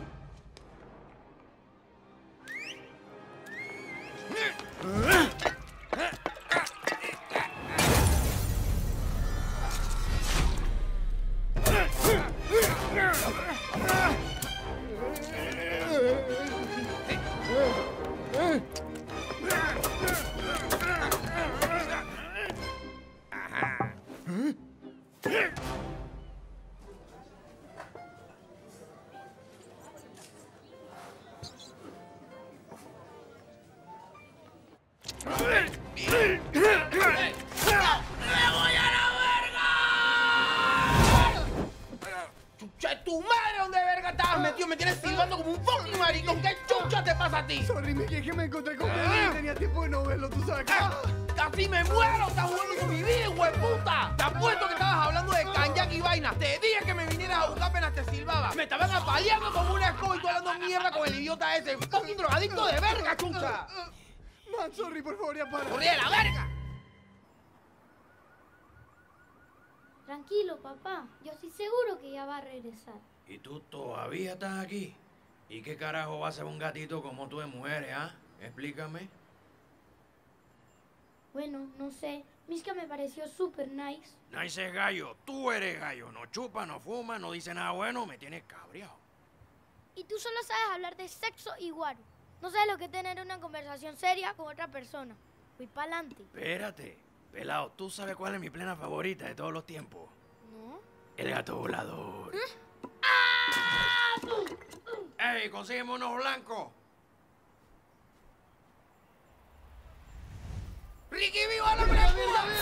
¡Tu madre! ¿Dónde verga estabas metido? Me tienes silbando como un fucking maricón. ¿Qué chucha te pasa a ti? Sorry, Mickey, es que me encontré con él y tenía tiempo de no verlo, tú sabes. Ah, ¡Casi me muero! ¡Estás jugando con mi vida, hueputa! Te apuesto que estabas hablando de canyac y vaina. Te dije que me vinieras a buscar apenas te silbaba. Me estaban apaleando como una escoba y tú hablando mierda con el idiota ese. ¡Fucking drogadicto de verga, chucha! Man, sorry, por favor, ya para. ¡Corrí de la verga! Tranquilo, papá. Yo estoy seguro que ya va a regresar. ¿Y tú todavía estás aquí? ¿Y qué carajo va a ser un gatito como tú de mujeres, ah? Explícame. Bueno, no sé. Miska me pareció súper nice. Nice es gallo. Tú eres gallo. No chupa, no fuma, no dice nada bueno. Me tienes cabreado. Y tú solo sabes hablar de sexo y guaro. No sabes lo que es tener una conversación seria con otra persona. Fui pa'lante. Espérate. Pelado, ¿tú sabes cuál es mi plena favorita de todos los tiempos? ¿No? El gato volador. ¿Eh? ¡Ey, consígueme unos blancos! ¡Ricky, viva la verga!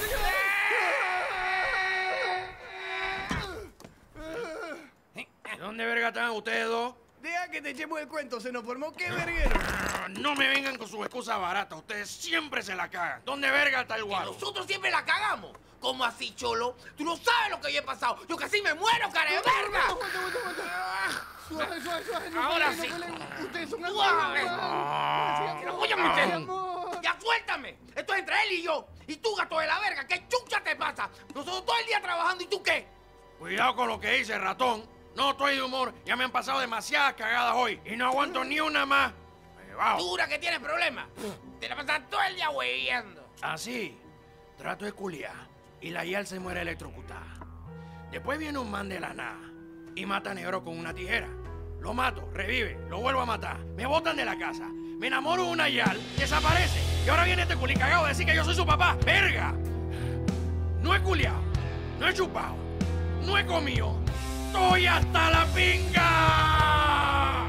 ¿Dónde verga están ustedes dos? Deja que te echemos el cuento, se nos formó qué verguero. No me vengan con sus excusas baratas, ustedes siempre se la cagan. ¿Dónde verga está el guaro? Nosotros siempre la cagamos. ¿Cómo así, cholo? Tú no sabes lo que yo he pasado. Yo casi me muero, cara de verga. Suave, suave, suave. No Ahora peleen, sí. no peleen. Ustedes son Suave. amigos. ¡Que lo voy a meter! ¡Ya suéltame! Esto es entre él y yo. Y tú, gato de la verga, ¿qué chucha te pasa? Nosotros todo el día trabajando, ¿y tú qué? Cuidado con lo que dice, ratón. No estoy de humor. Ya me han pasado demasiadas cagadas hoy. Y no aguanto ni una más. ¿Dura que tienes problemas? Te la pasas todo el día hueviendo. Así, trato de culiar. Y la Yal se muere electrocutada. Después viene un man de la nada. Y mata a Negro con una tijera. Lo mato, revive, lo vuelvo a matar. Me botan de la casa. Me enamoro de una Yal, desaparece. Y ahora viene este culi cagado a decir que yo soy su papá. ¡Verga! No he culiado, no he chupado, no he comido. ¡Estoy hasta la pinga!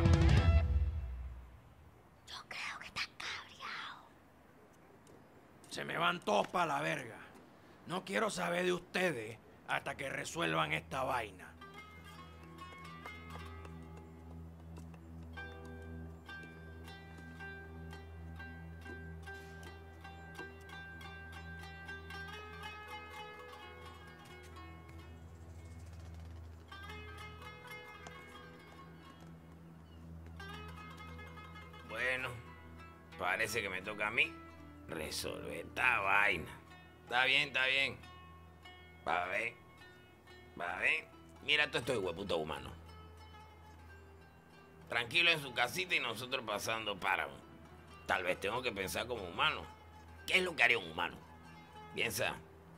Yo creo que estás cabreado. Se me van todos para la verga. No quiero saber de ustedes hasta que resuelvan esta vaina. Bueno, parece que me toca a mí resolver esta vaina. Está bien, está bien. Va a ver. Va a ver. Mira todo esto de hueputo humano. Tranquilo en su casita y nosotros pasando páramo. Tal vez tengo que pensar como humano. ¿Qué es lo que haría un humano? Piensa.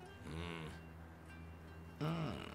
Mm.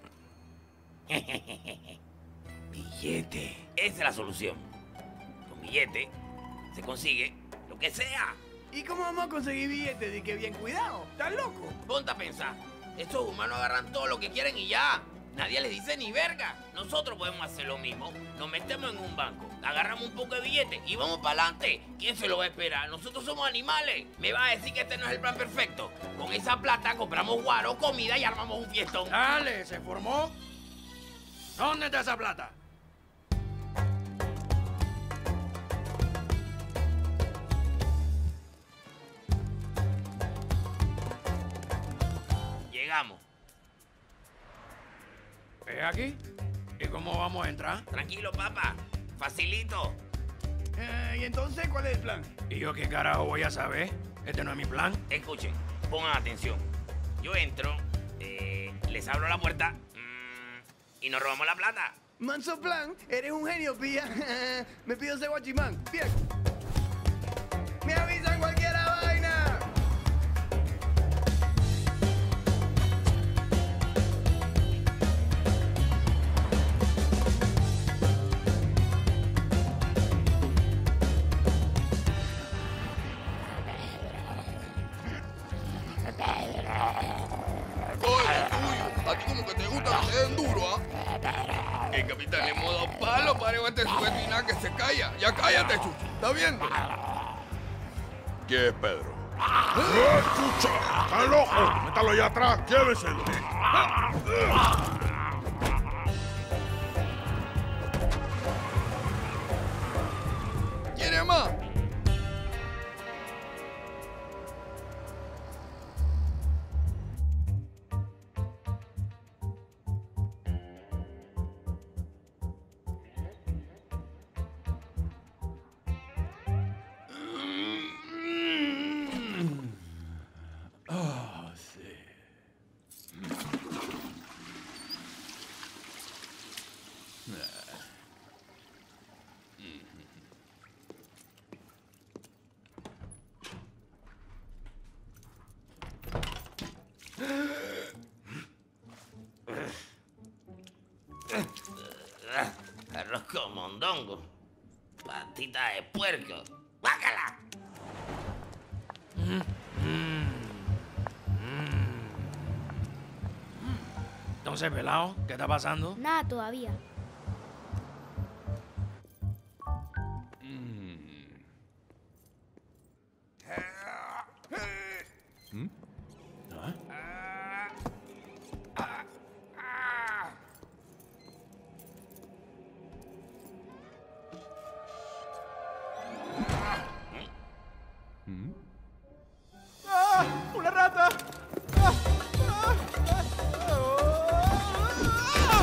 Mm. Billete. Esa es la solución. Con billete se consigue lo que sea. ¿Y cómo vamos a conseguir billetes? De que bien cuidado. ¿Estás loco? Ponte a pensar. Estos humanos agarran todo lo que quieren y ya. Nadie les dice ni verga. Nosotros podemos hacer lo mismo. Nos metemos en un banco, agarramos un poco de billetes y vamos para adelante. ¿Quién se lo va a esperar? Nosotros somos animales. Me va a decir que este no es el plan perfecto. Con esa plata compramos guaro, comida y armamos un fiestón. Dale, ¿se formó? ¿Dónde está esa plata? Llegamos. ¿Es aquí? ¿Y cómo vamos a entrar? Tranquilo, papá. Facilito. Eh, ¿Y entonces cuál es el plan? ¿Y yo qué carajo voy a saber? Este no es mi plan. Escuchen, pongan atención. Yo entro, eh, les abro la puerta mmm, y nos robamos la plata. Manso plan, eres un genio, pilla. Me pido ese guachimán. Bien. Me avisan cualquier vaina. A ti como que te gusta que te den duro, ¿ah? El capitán le hemos dado palo para este sujeto y nada que se calla. Ya cállate, Chucho. ¿Está viendo? ¿Quién es Pedro? ¡Eh, chucha! ¡Está loco! ¡Métalo allá atrás! ¡Lléveselo! ¿Quiere más? Arroz con mondongo. Patita de puerco. ¡Bácala! Mm, mm, mm. Entonces, pelado, ¿qué está pasando? Nada todavía. ¿Mm? ¿Ah? ¿Mm? ¡Ah! ¡Una rata! ¡Ah! ¡Ah! ¡Ah!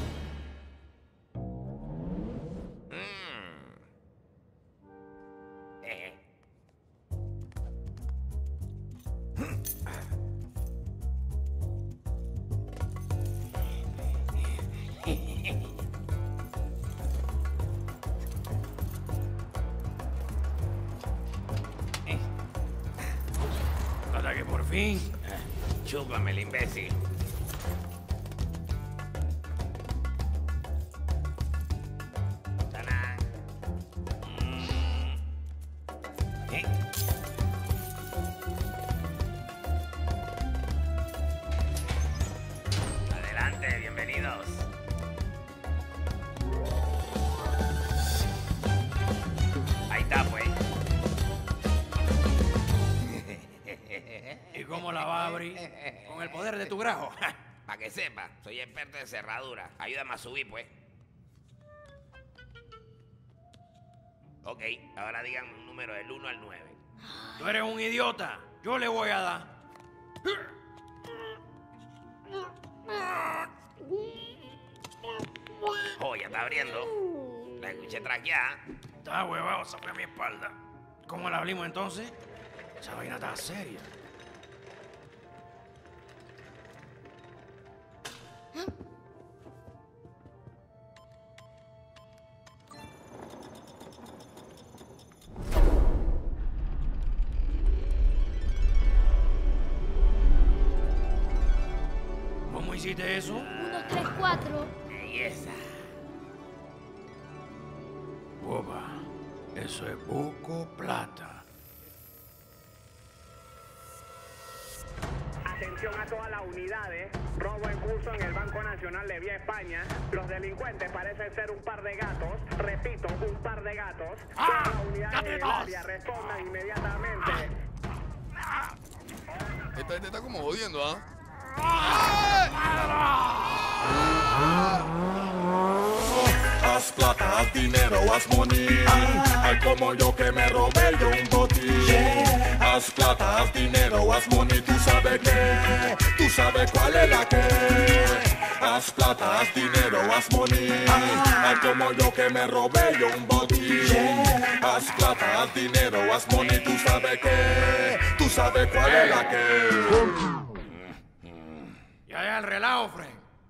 Hasta que por fin. Chúpame el imbécil. Tanán. Mm. ¿Eh? Adelante, bienvenidos. Ahí está, pues. ¿Y cómo la va a abrir? Con el poder de tu grajo. Para que sepa, soy experto en cerradura. Ayúdame a subir, pues. Ok, ahora digan un número del uno al nueve. Tú eres un idiota. Yo le voy a dar. Oh, ya está abriendo. La escuché traquear. Está huevado, sobre mi espalda. ¿Cómo la abrimos entonces? Esa vaina está seria. ¿Cómo hiciste eso? Uno, tres, cuatro. Belleza. Boba, eso es poco plata. Atención a todas las unidades. Robo en curso en el Banco Nacional de Vía España. Los delincuentes parecen ser un par de gatos. Repito, un par de gatos. ¡Ah! Todas las unidades ¡Gatitos! del área respondan inmediatamente. Esta gente está como jodiendo, ¿ah? Haz plata, haz dinero, haz money. Hay como yo que me robé yo un botín. Haz plata, haz dinero, haz money. Tú sabes que, tú sabes cuál es la que. Haz plata, haz dinero, haz money. Hay como yo que me robé yo un botín. Haz plata, haz dinero, haz money. Tú sabes que, tú sabes cuál es la que. Ya, ya, el relajo, Frank.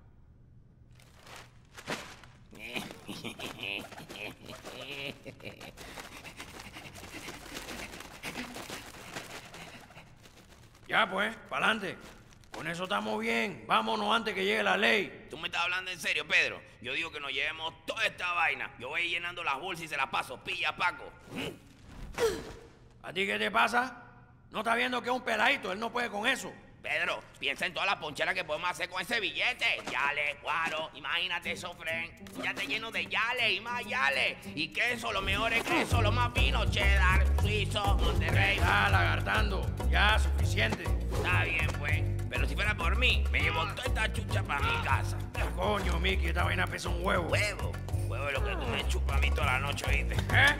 Ya pues, pa'lante. Con eso estamos bien. Vámonos antes que llegue la ley. ¿Tú me estás hablando en serio, Pedro? Yo digo que nos llevemos toda esta vaina. Yo voy llenando las bolsas y se las paso. Pilla, Paco. ¿A ti qué te pasa? ¿No estás viendo que es un peladito? Él no puede con eso. Pedro, piensa en todas las poncheras que podemos hacer con ese billete. Yale, guaro, imagínate eso, Fren. Ya te lleno de yale y más yale. Y queso, lo mejor es queso, lo más fino, cheddar, suizo, Monterrey. Está lagartando. Ya, suficiente. Está bien, pues. Pero si fuera por mí, me llevo toda esta chucha para mi casa. Coño, Mickey, esta vaina pesa un huevo. ¿Huevo? Huevo es lo que tú me chupas a mí toda la noche, ¿oíste? ¿Eh?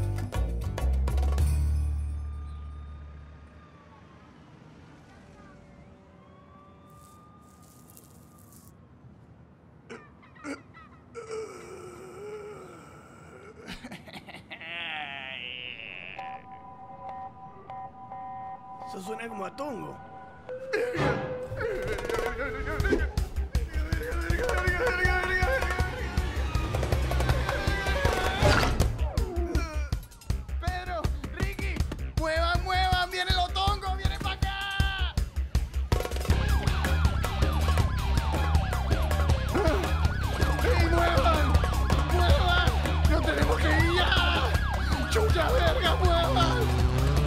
Eso suena como a tongo. Pedro, Ricky, muevan, muevan, vienen los tongos, vienen para acá. ¡Ey, muevan! ¡Muevan! ¡No tenemos que ir ya! ¡Chucha verga, muevan!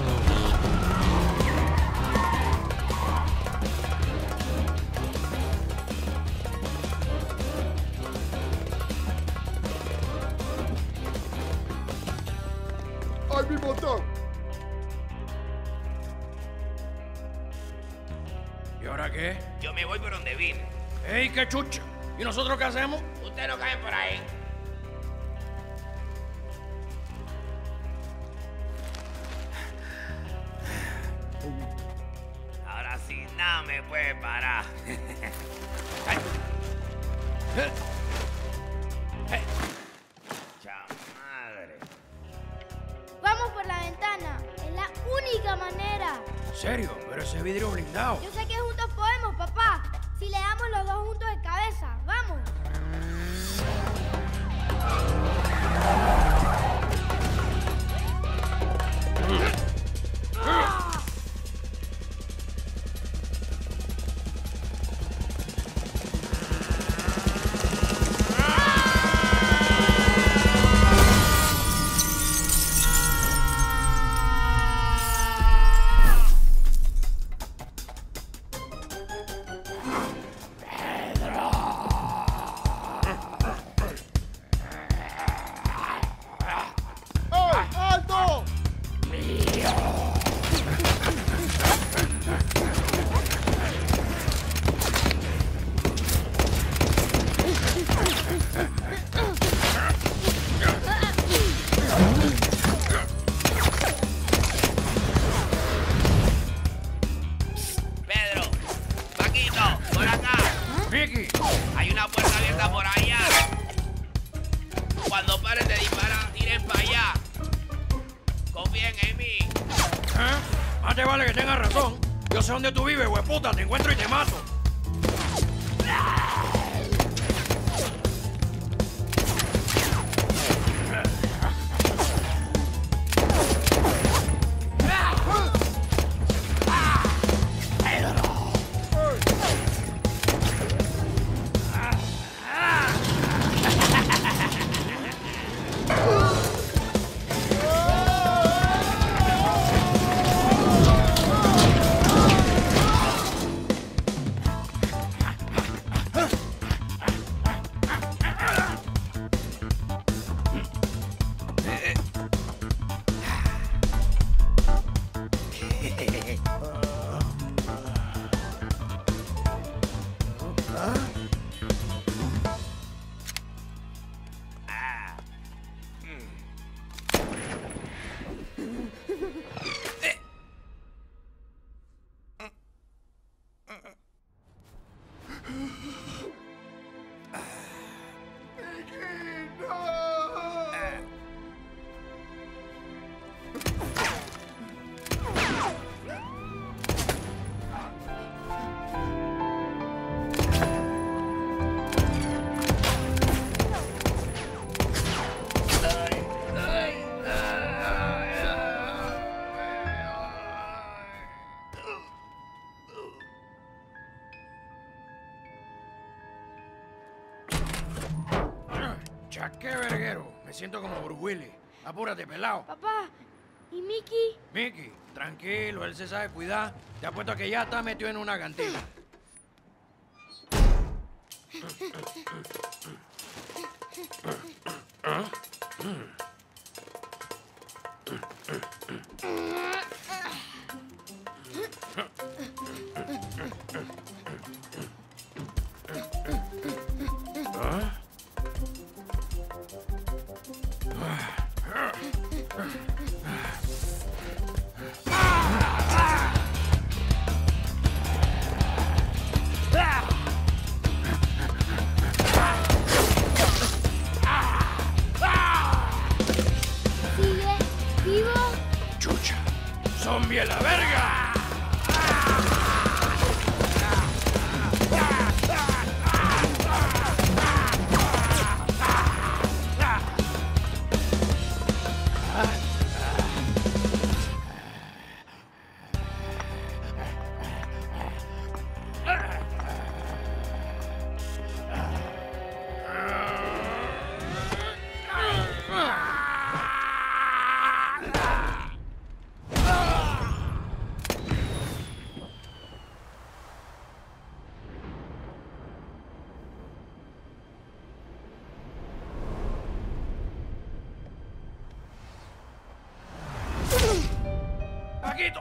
¡Ay, mi botón! ¿Y ahora qué? Yo me voy por donde vine. ¡Ey, qué chucha! ¿Y nosotros qué hacemos? Ustedes no caen por ahí. Ahora sí, nada me puede parar. Ay. Ay. Chao, madre. Vamos por la ventana. Es la única manera. ¿En serio? Pero ese vidrio blindado. Yo sé que juntos podemos, papá. Si le damos los dos juntos de cabeza. ¡Vamos! Hay una puerta abierta por allá. Cuando pares de disparar, tiren para allá. bien, Amy. ¿Eh? Más te vale que tengas razón. Yo sé dónde tú vives, hueputa. Te encuentro y te mato. ¡Qué verguero! Me siento como Bruce Willis. Apúrate, pelado. Papá, ¿y Mickey? Mickey, tranquilo, él se sabe cuidar. Te apuesto a que ya está metido en una cantina. ¿Sigue vivo? ¡Chucha! ¡Zombie a la verga! ¡Paquito!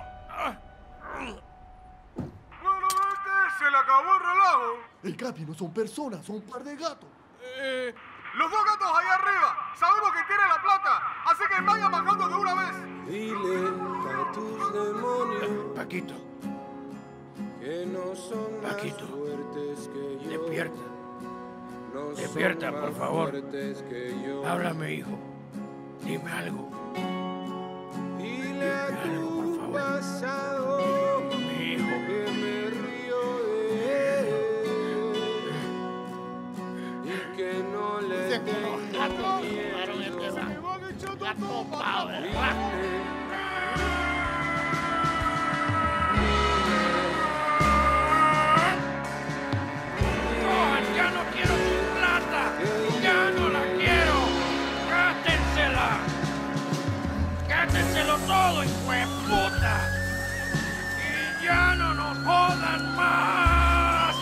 Bueno, gente, se le acabó el relajo. El Capi no son personas, son un par de gatos. Eh, los dos gatos ahí arriba. Sabemos que tienen la plata, así que vayan bajando de una vez. Dile a tus demonios Paquito. que no son Paquito. más fuertes que yo. Despierta. No Despierta, son por más favor. fuertes que yo. Háblame, hijo. Dime algo. Dile a tu pasado Mi hijo. que me río de él y que no le tengo miedo. Gato Power. ¡No, ya no quiero tu plata! ¡Ya no la quiero! ¡Gátensela! ¡Gátenselo todo, hijo de puta! ¡Y ya no nos jodan más!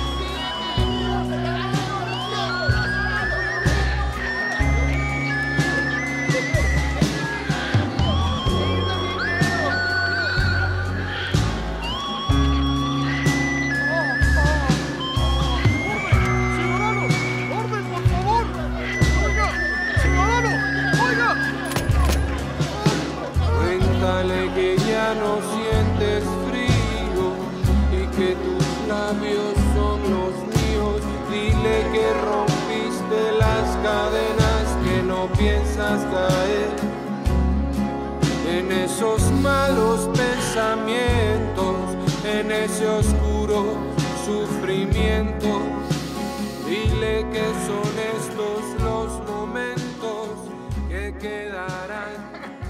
¡Ciudadano! ¡Orden, por favor! ¡Oiga! ¡Ciudadano! ¡Oiga! Cuéntale que ya no sientes frío y que tus labios son los míos. Dile que rompiste las cadenas, que no piensas caer en esos malos pensamientos, en ese oscuro sufrimiento. Dile que son estos los momentos que quedarán.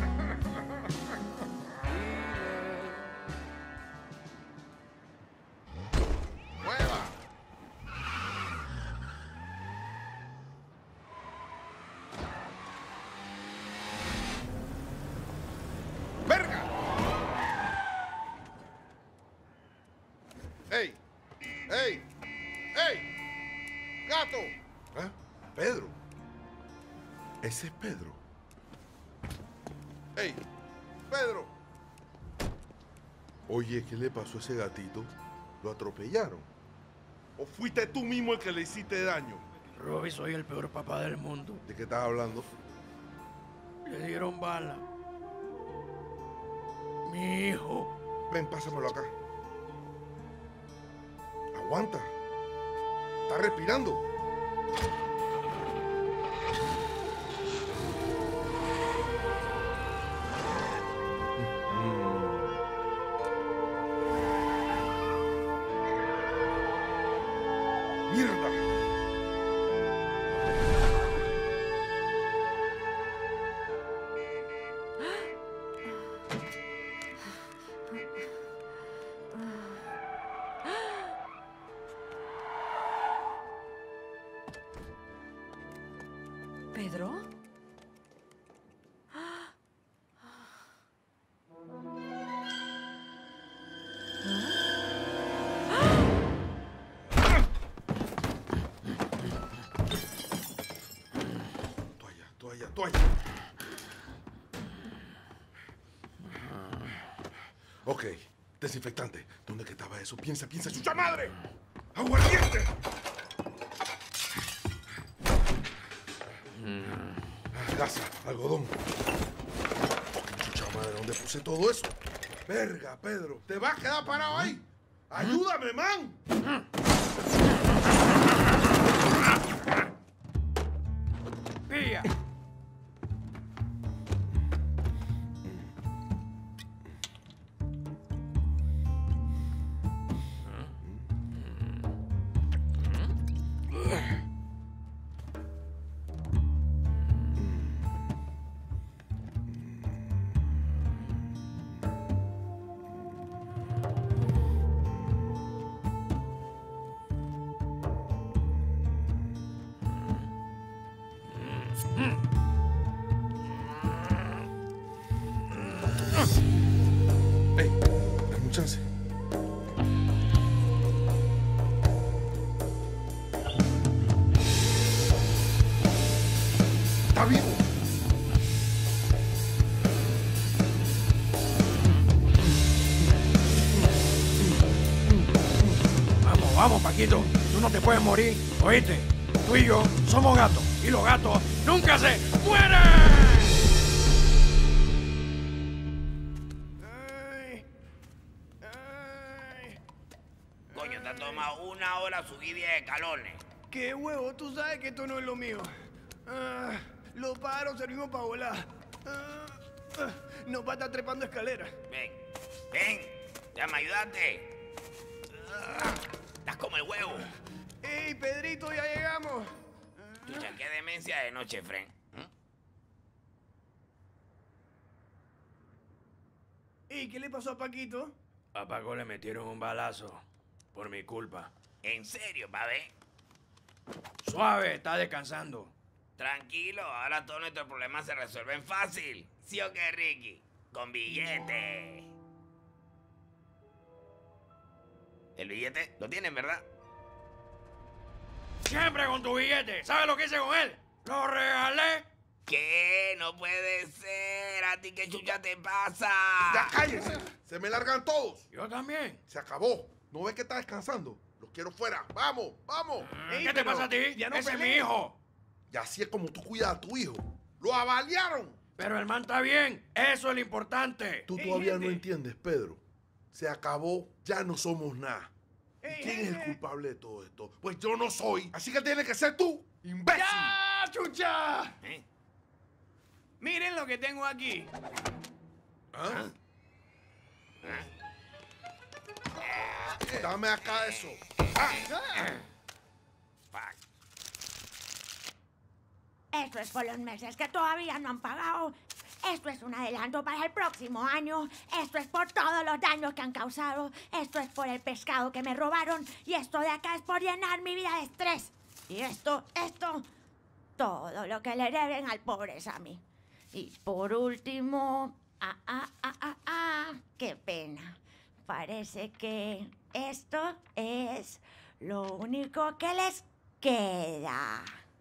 ¡Mueva! ¡Verga! ¡Ey! ¡Ey! ¡Ey! ¡Gato! ¿Ah? Pedro. Ese es Pedro. ¡Ey! ¡Pedro! Oye, ¿qué le pasó a ese gatito? ¿Lo atropellaron? ¿O fuiste tú mismo el que le hiciste daño? Robbie, soy el peor papá del mundo. ¿De qué estás hablando? Le dieron bala. Mi hijo. Ven, pásamelo acá. Aguanta. Está respirando. ¡Mierda! ¿Pedro? Toalla, toalla. Ok, desinfectante. ¿Dónde que estaba eso? Piensa, piensa, chucha madre. ¡Aguardiente! Gasa, algodón. Fucking chucha madre, ¿dónde puse todo eso? Verga, Pedro, ¿te vas a quedar parado ahí? ¡Ayúdame, man! ¡Pilla! Ey, dame un chance. ¡Está vivo! Vamos, vamos, Paquito. Tú no te puedes morir, ¿oíste? Tú y yo somos gatos. Y los gatos nunca se mueren. Coño, te ha tomado una hora subir diez escalones. ¡Qué huevo! Tú sabes que esto no es lo mío. Ah, los pájaros servimos para volar. Ah, ah, nos va a estar trepando escaleras. Ven, ven, ya me ayudaste. Ah, estás como el huevo. ¡Ey, Pedrito, ya llegamos! Chucha, qué demencia de noche, Fren. ¿Y qué le pasó a Paquito? A Paco le metieron un balazo. Por mi culpa. ¿En serio, pavé? Suave, está descansando. Tranquilo, ahora todos nuestros problemas se resuelven fácil. ¿Sí o qué, Ricky? Con billete. ¿El billete lo tienen, verdad? Siempre con tu billete. ¿Sabes lo que hice con él? Lo regalé. ¿Qué? No puede ser. ¿A ti qué chucha te pasa? ¡Ya cállense! ¡Se me largan todos! Yo también. Se acabó. ¿No ves que está descansando? Los quiero fuera. ¡Vamos! ¡Vamos! ¿Qué te pasa a ti? Ya no Ese es mi peleen. hijo. Y así es como tú cuidas a tu hijo. ¡Lo avaliaron! Pero el man está bien. Eso es lo importante. Tú Ey, todavía gente. no entiendes, Pedro. Se acabó. Ya no somos nada. Ey, ¿Quién es el gente. culpable de todo esto? Pues yo no soy. Así que tiene que ser tú, imbécil. ¡Ya, chucha! ¿Eh? Miren lo que tengo aquí. ¿Ah? Dame acá eso. Ah. Esto es por los meses que todavía no han pagado. Esto es un adelanto para el próximo año. Esto es por todos los daños que han causado. Esto es por el pescado que me robaron. Y esto de acá es por llenar mi vida de estrés. Y esto, esto, todo lo que le deben al pobre Sammy. Y por último, ah, ah, ah, ah, ah, qué pena. Parece que esto es lo único que les queda.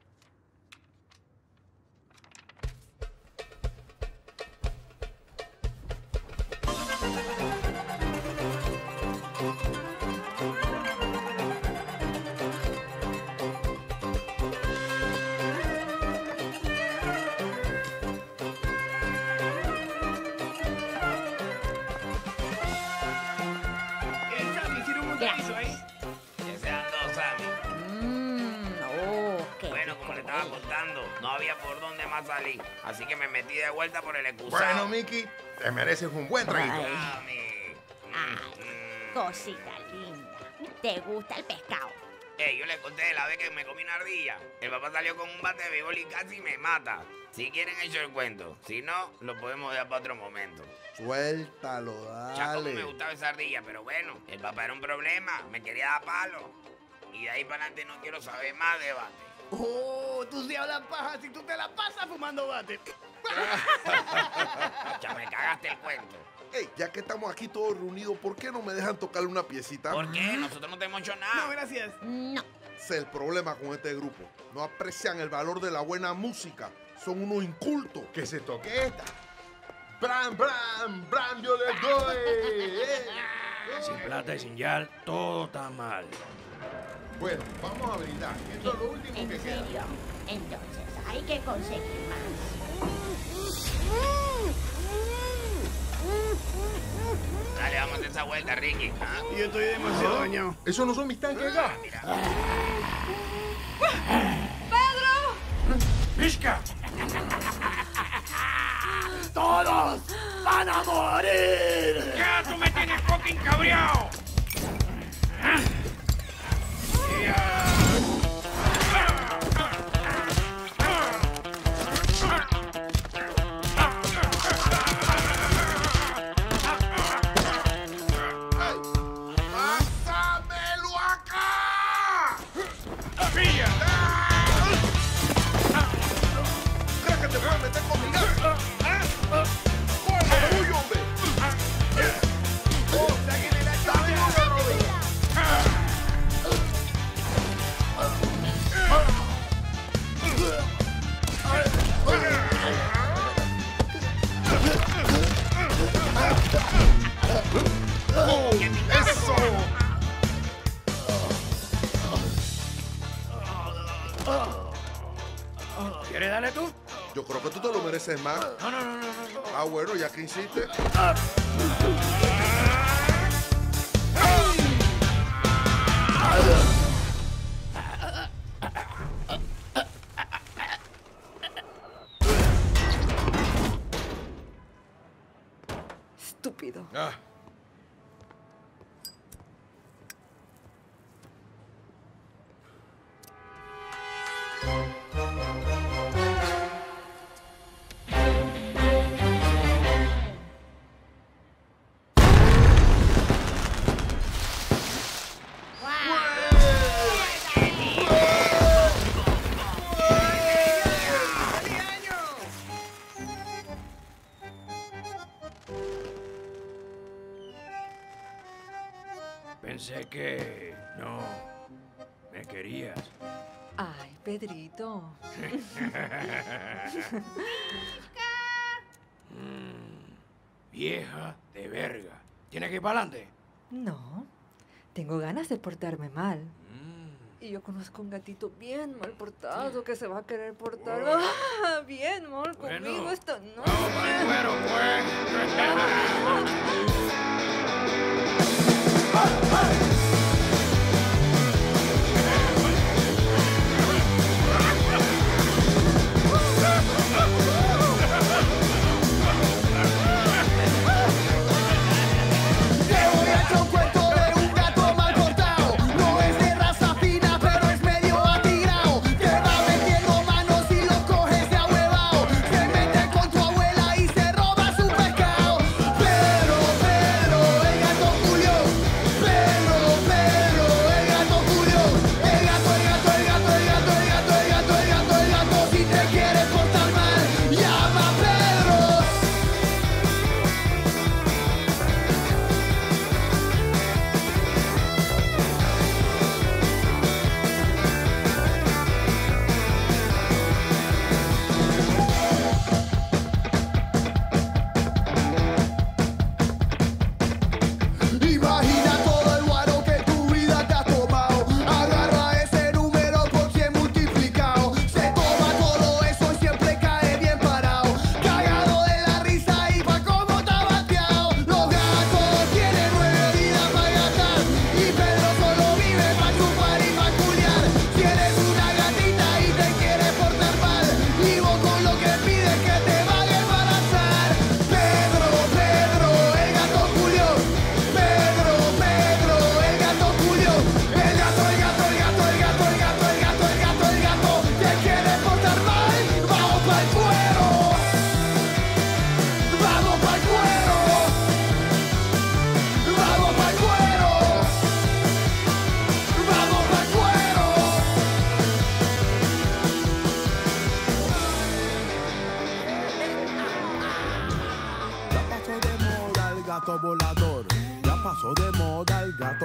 No había por dónde más salir, así que me metí de vuelta por el excusado. Bueno, Mickey, te mereces un buen traguito. Ay, ay, cosita linda. ¿Te gusta el pescado? Eh, yo les conté la vez que me comí una ardilla. El papá salió con un bate de béisbol y casi me mata. Si quieren, echo el cuento. Si no, lo podemos dejar para otro momento. Suéltalo, dale. Ya como me gustaba esa ardilla, pero bueno, el papá era un problema. Me quería dar palo. Y de ahí para adelante no quiero saber más de bate. Oh, tú sí hablas paja si tú te la pasas fumando bate. Ya me cagaste el cuento. Ey, ya que estamos aquí todos reunidos, ¿por qué no me dejan tocarle una piecita? ¿Por qué? Nosotros no te hemos hecho nada. No, gracias. No. Ese es el problema con este grupo. No aprecian el valor de la buena música. Son unos incultos. Que se toque esta. ¡Bram, bram! ¡Bram, yo les doy! ¡Eh! Sin plata y sin yal, todo está mal. Bueno, vamos a brindar. Esto es lo último ¿En que serio? queda. Entonces, hay que conseguir más. Dale, vamos a esa vuelta, Ricky. ¿Ah? Yo estoy demasiado dañado. Eso no son mis tanques de gas. ¡Pedro! ¡Mishka! ¡Todos van a morir! ¡Ya, tú me tienes fucking cabreado! ¡Pásamelo acá! ¡Pilla! ¿Crees que te puedes meter con mi gas? ¡Cómo huyo, hombre! ¡Oh, sáquenle la llave! ¡Oh, eso! ¿Quieres darle tú? Yo creo que tú te lo mereces más. No, no, no, no, no. Ah, bueno, ya que hiciste. Estúpido. Ah. Pensé que no me querías. Ay, Pedrito. Mm, vieja de verga. ¿Tienes que ir para adelante? No, tengo ganas de portarme mal. Y yo conozco un gatito bien mal portado que se va a querer portar ah, bien mal Bueno, conmigo esta noche. vamos para el cuero, pues.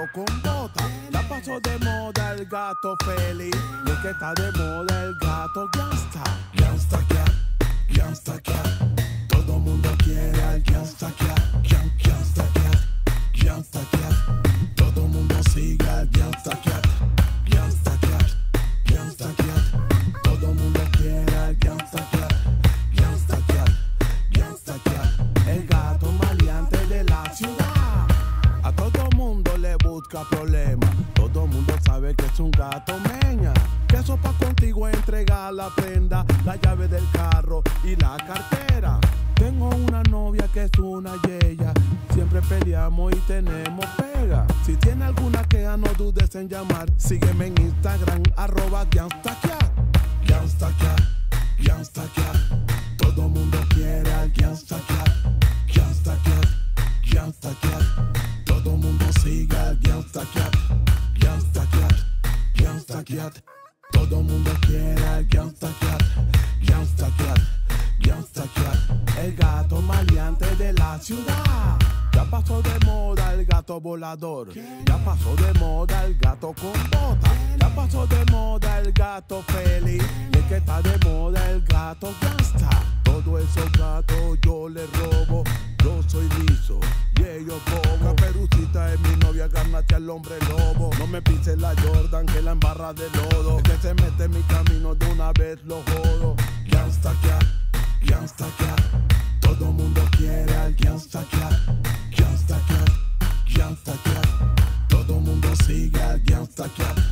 con bota. Ya pasó de moda el gato feliz. Y el que está de moda el gato gangsta. Gangsta cat, gangsta cat. Todo mundo quiere al gangsta cat. Gang, gangsta cat, gangsta cat. Todo mundo sigue al gangsta cat. Gangsta cat, gangsta cat. Todo mundo quiere al gangsta cat. Gangsta cat, gangsta cat. El gato maleante de la ciudad. A todo mundo le busca problemas. Todo mundo sabe que es un gato meña. Que eso pa' contigo entregar la prenda, la llave del carro y la cartera. Tengo una novia que es una yeya. Siempre peleamos y tenemos pega. Si tiene alguna queja no dudes en llamar. Sígueme en Instagram, arroba GangstaCat. GangstaCat, GangstaCat. Todo mundo quiere al GangstaCat. GangstaCat, GangstaCat. Todo mundo sigue al GangstaCat. GangstaCat, GangstaCat. Todo mundo quiere al GangstaCat. GangstaCat, GangstaCat. El gato maleante de la ciudad. Ya pasó de moda el gato volador. Ya pasó de moda el gato con bota. Ya pasó de moda el gato feliz. Y el que está de moda el gato gangsta. Todo esos gatos yo les robo. Yo soy liso y ellos bobo. Caperucita es mi novia, gánate al hombre lobo. No me pises la Jordan que la embarra de lodo. El que se mete en mi camino de una vez lo jodo. Gangsta cat, gangsta cat. Todo mundo quiere al gangsta cat. Gangsta cat, gangsta cat. Todo mundo sigue al gangsta cat.